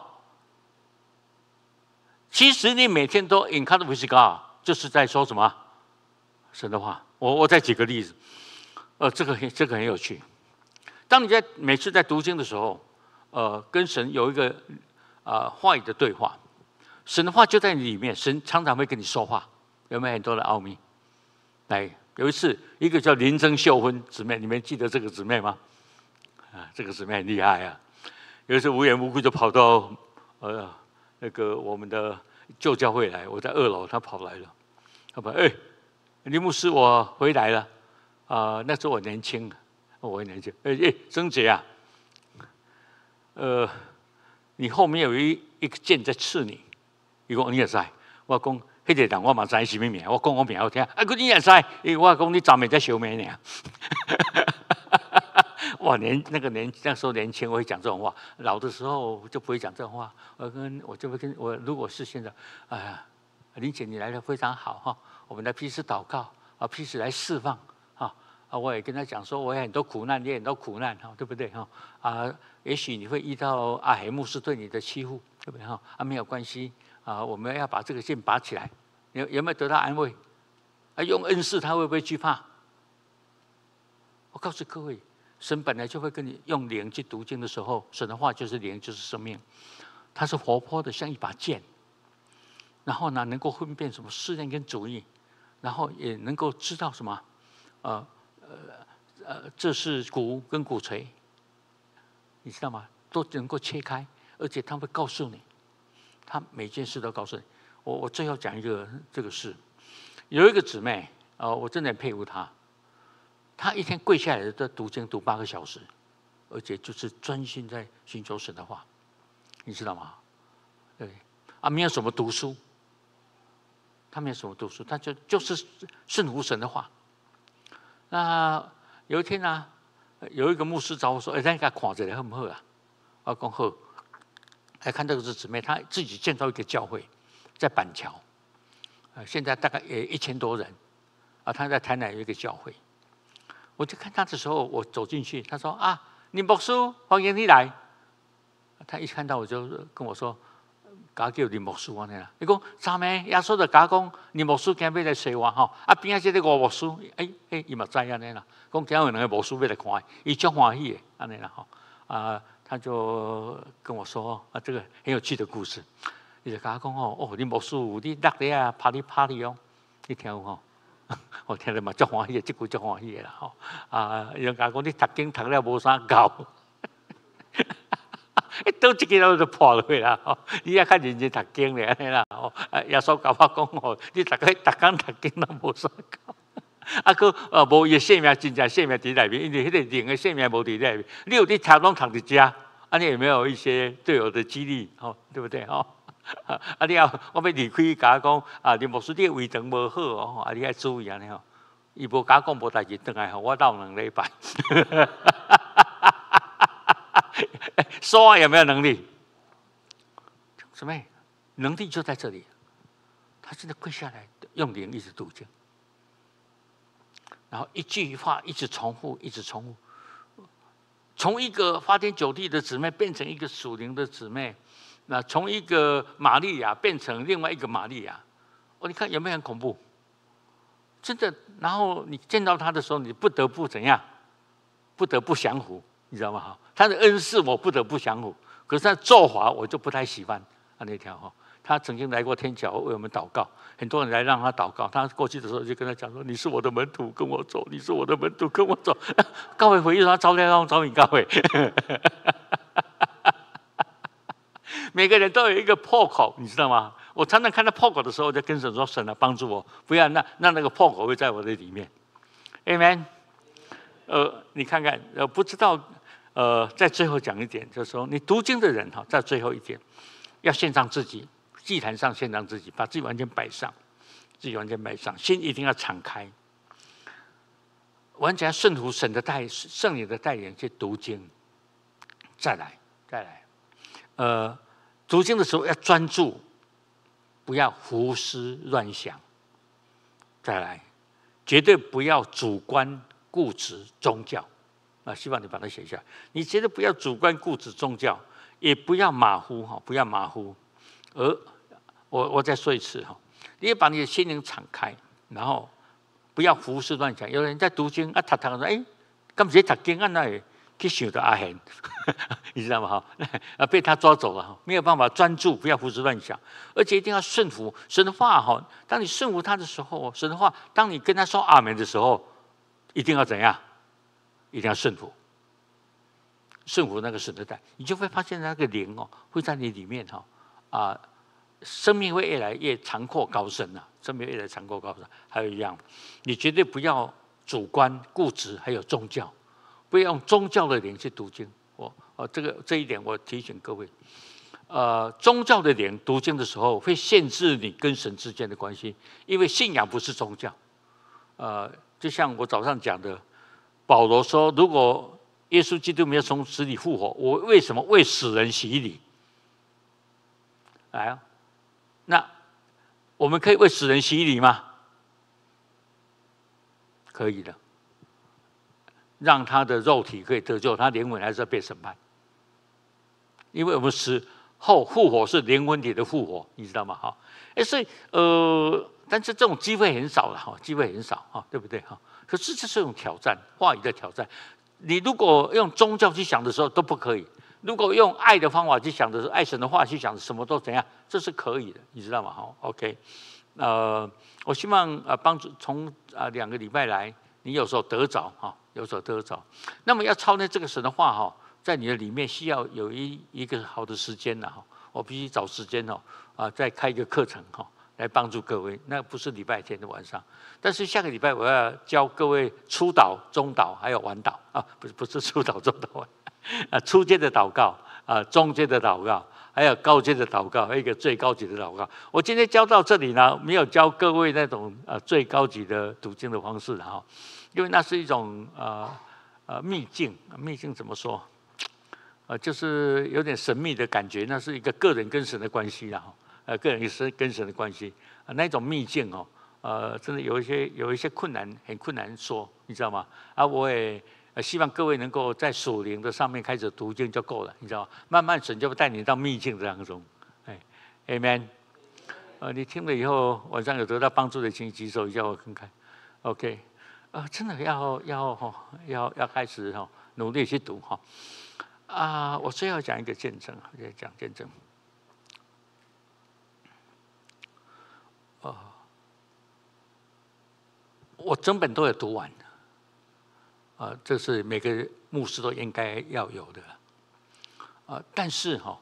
其实你每天都 encounter with God， 就是在说什么神的话。我我再举个例子，呃，这个很这个很有趣。当你在每次在读经的时候，呃，跟神有一个呃话语的对话，神的话就在你里面，神常常会跟你说话。有没有很多的奥秘？来，有一次，一个叫林曾秀芬姊妹，你们记得这个姊妹吗？啊，这个姊妹很厉害啊！有一次无缘无故就跑到呃那个我们的旧教会来，我在二楼，她跑来了，她说：“哎，林牧师，我回来了。啊、呃，那时候我年轻，我很年轻。哎哎，曾姐啊，呃，你后面有一一个剑在刺你，伊讲你也在，我讲。”迄个人我嘛知什么名，我讲我名好听，啊，佢你也知，我讲你昨暝在烧咩呢？哇，年那个年那时候年轻，我会讲这种话，老的时候就不会讲这种话。我跟我就会跟我，如果是现在，哎呀，林姐你来的非常好哈，我们来彼此祷告啊，彼此来释放啊啊，我也跟他讲说，我有很多苦难，你也很多苦难哈，对不对哈？啊，也许你会遇到阿黑牧师对你的欺负，对不对哈？啊，没有关系。啊，我们要把这个剑拔起来，有有没有得到安慰？啊，用恩赐他会不会惧怕？我告诉各位，神本来就会跟你用灵去读经的时候，神的话就是灵，就是生命，它是活泼的，像一把剑。然后呢，能够分辨什么试验跟主意，然后也能够知道什么，呃呃呃，这是骨跟骨髓，你知道吗？都能够切开，而且他会告诉你。他每件事都告诉你。我我最后讲一个这个事，有一个姊妹啊、 呃，我真的很佩服他。他一天跪下来都读经读八个小时，而且就是专心在寻求神的话，你知道吗？对，啊，没有什么读书，他没有什么读书，他就就是顺服神的话。那有一天呢、啊，有一个牧师找我说：“哎，咱给他看一下好不好啊？”我讲好。来看这个是姊妹，她自己建造一个教会，在板桥，呃，现在大概也一千多人，啊，她在台南有一个教会。我就看她的时候，我走进去，她说：“啊，林牧师，欢迎你来。”她一看到我就跟我说：“甲叫林牧师安尼啦。”伊讲：“昨暝耶稣就甲讲，林牧师今日要来洗我吼，啊边仔即个吴牧师，哎哎，伊嘛知安尼啦，讲今日有两个牧师要来看，伊足欢喜的安尼啦吼，啊。”他就跟我说啊，这个很有趣的故事。你就跟他讲哦，哦，你牧师你落嚟啊，拍你拍你哦，你听有吼？我听了嘛，足欢喜的，这句足欢喜的啦吼。啊，伊就讲讲你读经读了无啥够，倒一个就破落去啦吼。你也较认真读经咧，安尼啦吼。啊，耶稣甲我讲吼，你逐个逐工读经都无啥够。啊，佮呃无伊生命真正生命伫内面，因为迄个灵的生命无伫内面。你有你听拢读伫遮，啊，你有没有一些对我的激励？吼、哦，对不对？吼、哦，啊，你要我要离开，甲讲啊，林牧师你的胃肠无好哦，啊，你要注意安尼吼。伊无甲讲无代志，转来吼，我闹两礼拜。说话有没有能力？什么？能力就在这里。他真的跪下来，用灵一直读经。然后一句话一直重复，一直重复，从一个花天酒地的姊妹变成一个属灵的姊妹，那从一个玛利亚变成另外一个玛利亚，哦，你看有没有很恐怖？真的，然后你见到他的时候，你不得不怎样？不得不降服，你知道吗？他的恩赐我不得不降服，可是他的做法我就不太喜欢啊那条哈。他曾经来过天桥为我们祷告，很多人来让他祷告。他过去的时候就跟他讲说：“你是我的门徒，跟我走；你是我的门徒，跟我走。”教会回应他：“招来让招引教会。”每个人都有一个破口，你知道吗？我常常看到破口的时候，就跟神说：“神啊，帮助我，不要让让那个破口会在我的里面。” Amen。呃，你看看，呃，不知道，呃，在最后讲一点，就是说，你读经的人哈，在最后一点要献上自己。祭坛上献上自己，把自己完全摆上，自己完全摆上，心一定要敞开，完全要顺服神的带圣灵的带领去读经。再来，再来，呃，读经的时候要专注，不要胡思乱想。再来，绝对不要主观固执宗教啊！希望你把它写下来。你绝对不要主观固执宗教，也不要马虎哈，不要马虎。而我我再说一次哈，你要把你的心灵敞开，然后不要胡思乱想。有人在读经啊，读读说，哎，干嘛在读经啊？那也去想到阿贤，你知道吗？哈，啊，被他抓走了，没有办法专注，不要胡思乱想，而且一定要顺服神的话哈。当你顺服他的时候，神的话，当你跟他说阿门的时候，一定要怎样？一定要顺服，顺服那个神的带，你就会发现那个灵哦，会在你里面哈。啊，生命会越来越长阔高深啊！生命越来越长阔高深。还有一样，你绝对不要主观固执，还有宗教，不要用宗教的灵去读经。我哦，这个这一点我提醒各位，呃，宗教的灵读经的时候会限制你跟神之间的关系，因为信仰不是宗教。呃，就像我早上讲的，保罗说，如果耶稣基督没有从死里复活，我为什么为死人洗礼？来啊，那我们可以为死人洗礼吗？可以的，让他的肉体可以得救，他灵魂还是要被审判。因为我们死后复活是灵魂体的复活，你知道吗？哈，哎，所以呃，但是这种机会很少了哈，机会很少哈，对不对哈？可是这是一种挑战，话语的挑战。你如果用宗教去想的时候都不可以。如果用爱的方法去想的时候，爱神的话去想，什么都怎样，这是可以的，你知道吗？哈 ，OK， 呃，我希望呃帮助从啊、呃、两个礼拜来，你有时候得着哈，有时候得着。那么要操练这个神的话哈，在你的里面需要有一一个好的时间了哈，我必须找时间哦啊，再开一个课程哈， 来帮助各位。那不是礼拜天的晚上，但是下个礼拜我要教各位初祷、中祷还有晚祷啊，不是不是初祷、中祷晚啊，初阶的祷告啊，中阶的祷告，还有高阶的祷告，还有一个最高级的祷告。我今天教到这里呢，没有教各位那种呃最高级的读经的方式哈，因为那是一种呃呃秘境，秘境怎么说？呃，就是有点神秘的感觉，那是一个个人跟神的关系啦，呃，个人跟神跟神的关系，呃、那种秘境哦，呃，真的有一些有一些困难，很困难说，你知道吗？啊，我也希望各位能够在属灵的上面开始读经就够了，你知道吗？慢慢神就会带你到秘境当中，哎 ，Amen。呃，你听了以后晚上有得到帮助的，请举手一下我看看。OK， 呃，真的要要要要开始哈，努力去读哈。啊，我最后讲一个见证，讲见证。哦，我整本都有读完，啊，这是每个牧师都应该要有的。啊，但是哈、哦，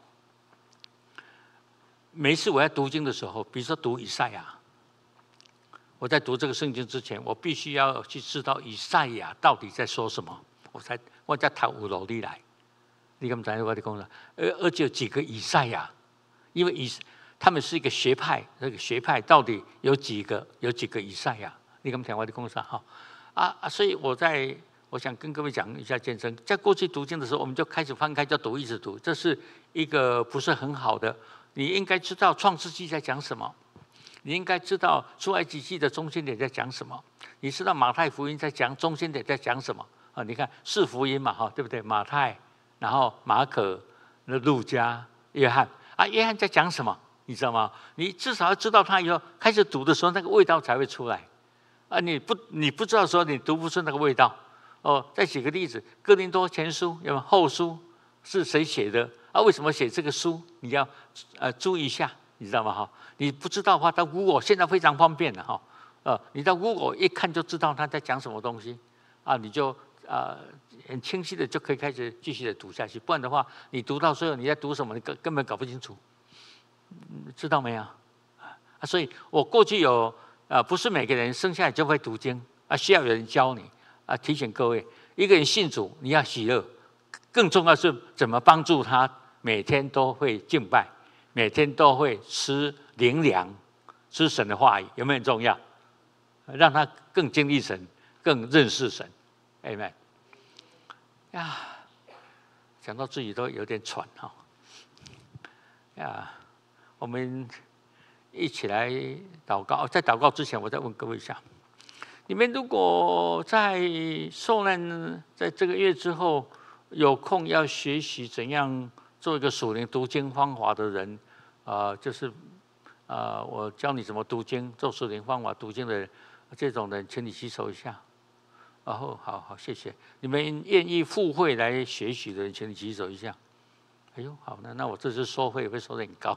每一次我在读经的时候，比如说读以赛亚，我在读这个圣经之前，我必须要去知道以赛亚到底在说什么，我才我才谈有努力来。你敢知我的讲了？而而且有几个以赛亚，因为以他们是一个学派，那个学派到底有几个？有几个以赛亚？你敢听我的讲啥？哈啊啊！所以我在我想跟各位讲一下见证，在过去读经的时候，我们就开始翻开就读，一直读，这是一个不是很好的。你应该知道创世纪在讲什么，你应该知道出埃及记的中心点在讲什么，你知道马太福音在讲中心点在讲什么啊？你看四福音嘛，哈，对不对？马太。然后马可、那路加、约翰啊，约翰在讲什么？你知道吗？你至少要知道他以后开始读的时候，那个味道才会出来啊！你不你不知道的时候，你读不出那个味道。哦，再举个例子，《哥林多前书》有没有后书是谁写的啊？为什么写这个书？你要呃注意一下，你知道吗？哈，你不知道的话，到 Google 现在非常方便了哈。呃，你到 Google 一看就知道他在讲什么东西啊，你就呃。很清晰的就可以开始继续的读下去，不然的话，你读到最后你在读什么，你根根本搞不清楚，知道没有？啊，所以我过去有啊、呃，不是每个人生下来就会读经啊，需要有人教你啊。提醒各位，一个人信主，你要喜乐，更重要是怎么帮助他每天都会敬拜，每天都会吃灵粮，吃神的话语，有没有很重要？让他更经历神，更认识神。Amen。呀，讲到自己都有点喘哈。呀，我们一起来祷告。在祷告之前，我再问各位一下：你们如果在受难，在这个月之后有空要学习怎样做一个属灵读经方法的人，啊、呃，就是啊、呃，我教你怎么读经、做属灵方法读经的人，这种人，请你举手一下。然后、哦，好好，谢谢。你们愿意付费来学习的人，请你举手一下。哎呦，好，那那我这次收费会收得很高。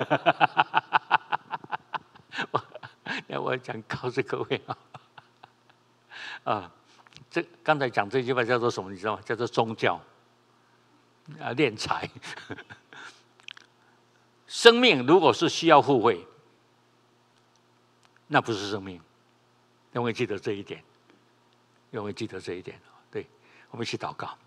我那我讲告诉各位啊，啊，这刚才讲这句话叫做什么？你知道吗？叫做宗教啊，敛财。生命如果是需要付费，那不是生命。永远记得这一点。永远记得这一点，对，我们一起祷告。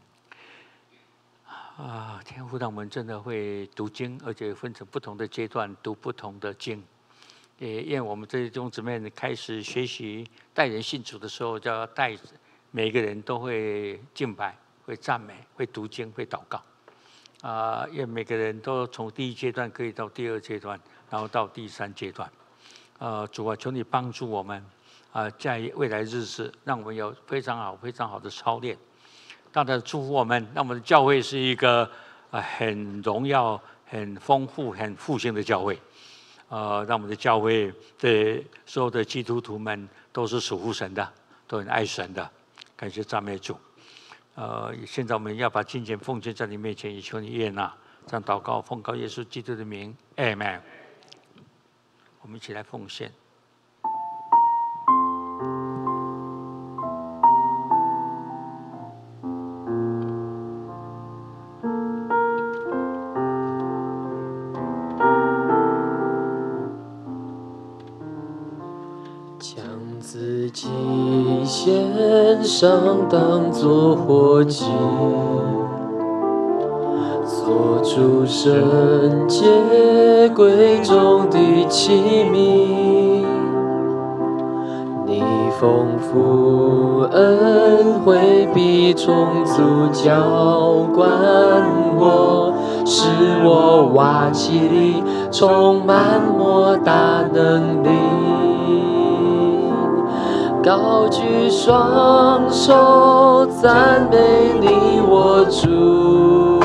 啊，天父，让我们真的会读经，而且分成不同的阶段读不同的经。也愿我们这些弟兄姊妹开始学习带人信主的时候，就要带每个人都会敬拜、会赞美、会读经、会祷告。啊，愿每个人都从第一阶段可以到第二阶段，然后到第三阶段。呃，主啊，求你帮助我们。啊，在未来日子，让我们有非常好、非常好的操练。大家祝福我们，让我们的教会是一个啊很荣耀、很丰富、很复兴的教会。呃，让我们的教会的所有的基督徒们都是属乎神的，都很爱神的。感谢赞美主。呃，现在我们要把金钱奉献在你面前，也求你悦纳。这样祷告，奉告耶稣基督的名 ，Amen。我们一起来奉献。 自己献上，当作活祭，做主圣洁贵重的器皿。你丰富恩惠必充足浇灌我，使我瓦器里充满莫大能力。高举双手赞美你我主，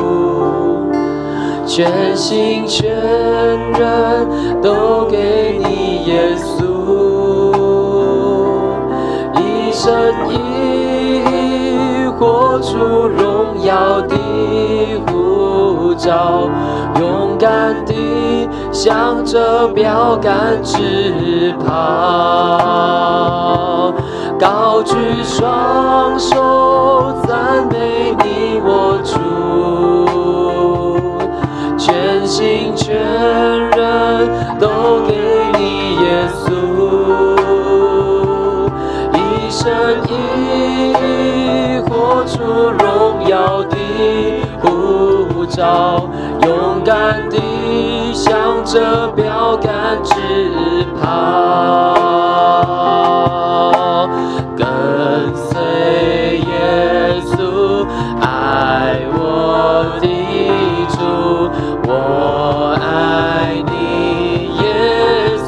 全心全人都给你耶稣，一生一活出荣耀的呼召，勇敢地向着标杆直跑，高举双手赞美你我主，全心全人都给你耶稣，一生一活出荣耀的呼召，勇敢地向着标杆直跑，跟随耶稣，爱我的主，我爱你耶稣，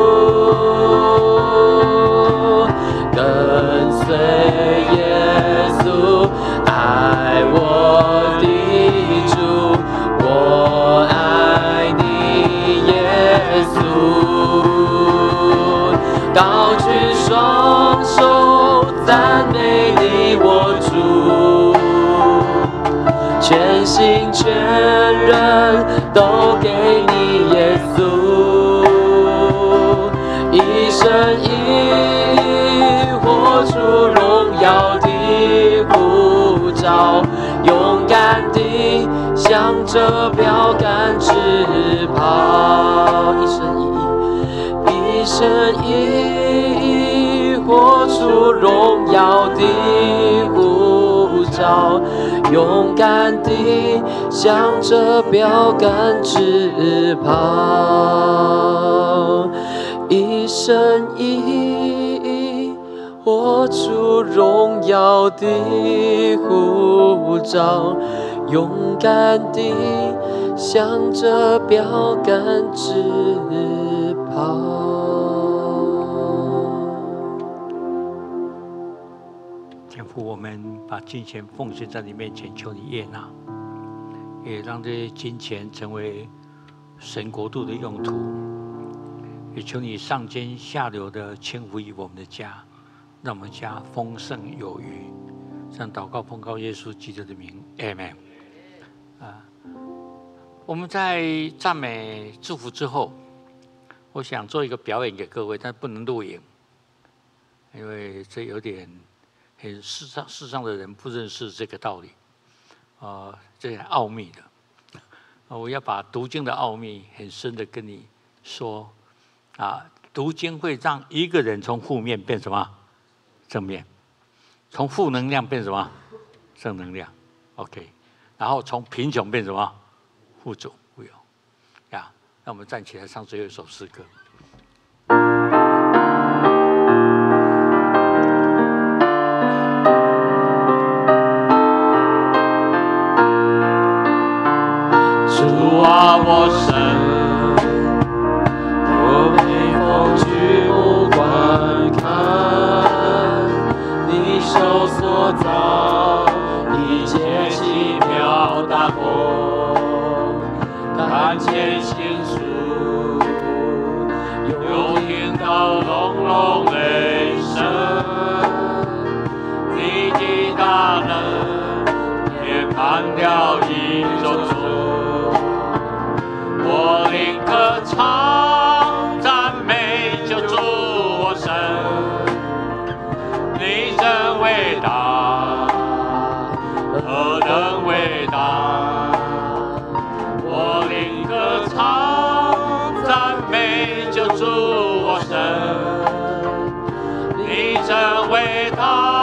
跟随耶稣，爱我的主，我爱你耶稣，高举双手赞美你我主，全心全人都给你耶稣，一生一活出荣耀的呼召，勇敢地向着标杆直跑，一生一一生一活出荣耀的呼召，勇敢地向着标杆直跑，一生一活出荣耀的呼召，勇敢地向着标杆直跑。 天父，我们把金钱奉献在你面前，求你悦纳，也让这些金钱成为神国度的用途，也求你上尖下流的倾福于我们的家，让我们家丰盛有余。这样祷告奉告耶稣基督的名 ，Amen。啊，我们在赞美祝福之后，我想做一个表演给各位，但不能录影，因为这有点很世上世上的人不认识这个道理，啊、呃，这很奥秘的。我要把读经的奥秘很深的跟你说，啊，读经会让一个人从负面变什么？正面，从负能量变什么？正能量。OK， 然后从贫穷变什么？富足富有。呀，让我们站起来唱最后一首诗歌。 主啊，我神，我披风举目观看，你手所造一切奇妙大功，看见星宿，又听到隆隆雷声，你的大能遍满了宇宙中。我宁可唱赞美救主我神，你真伟大，何等伟大！我宁可唱赞美救主我神，你给他。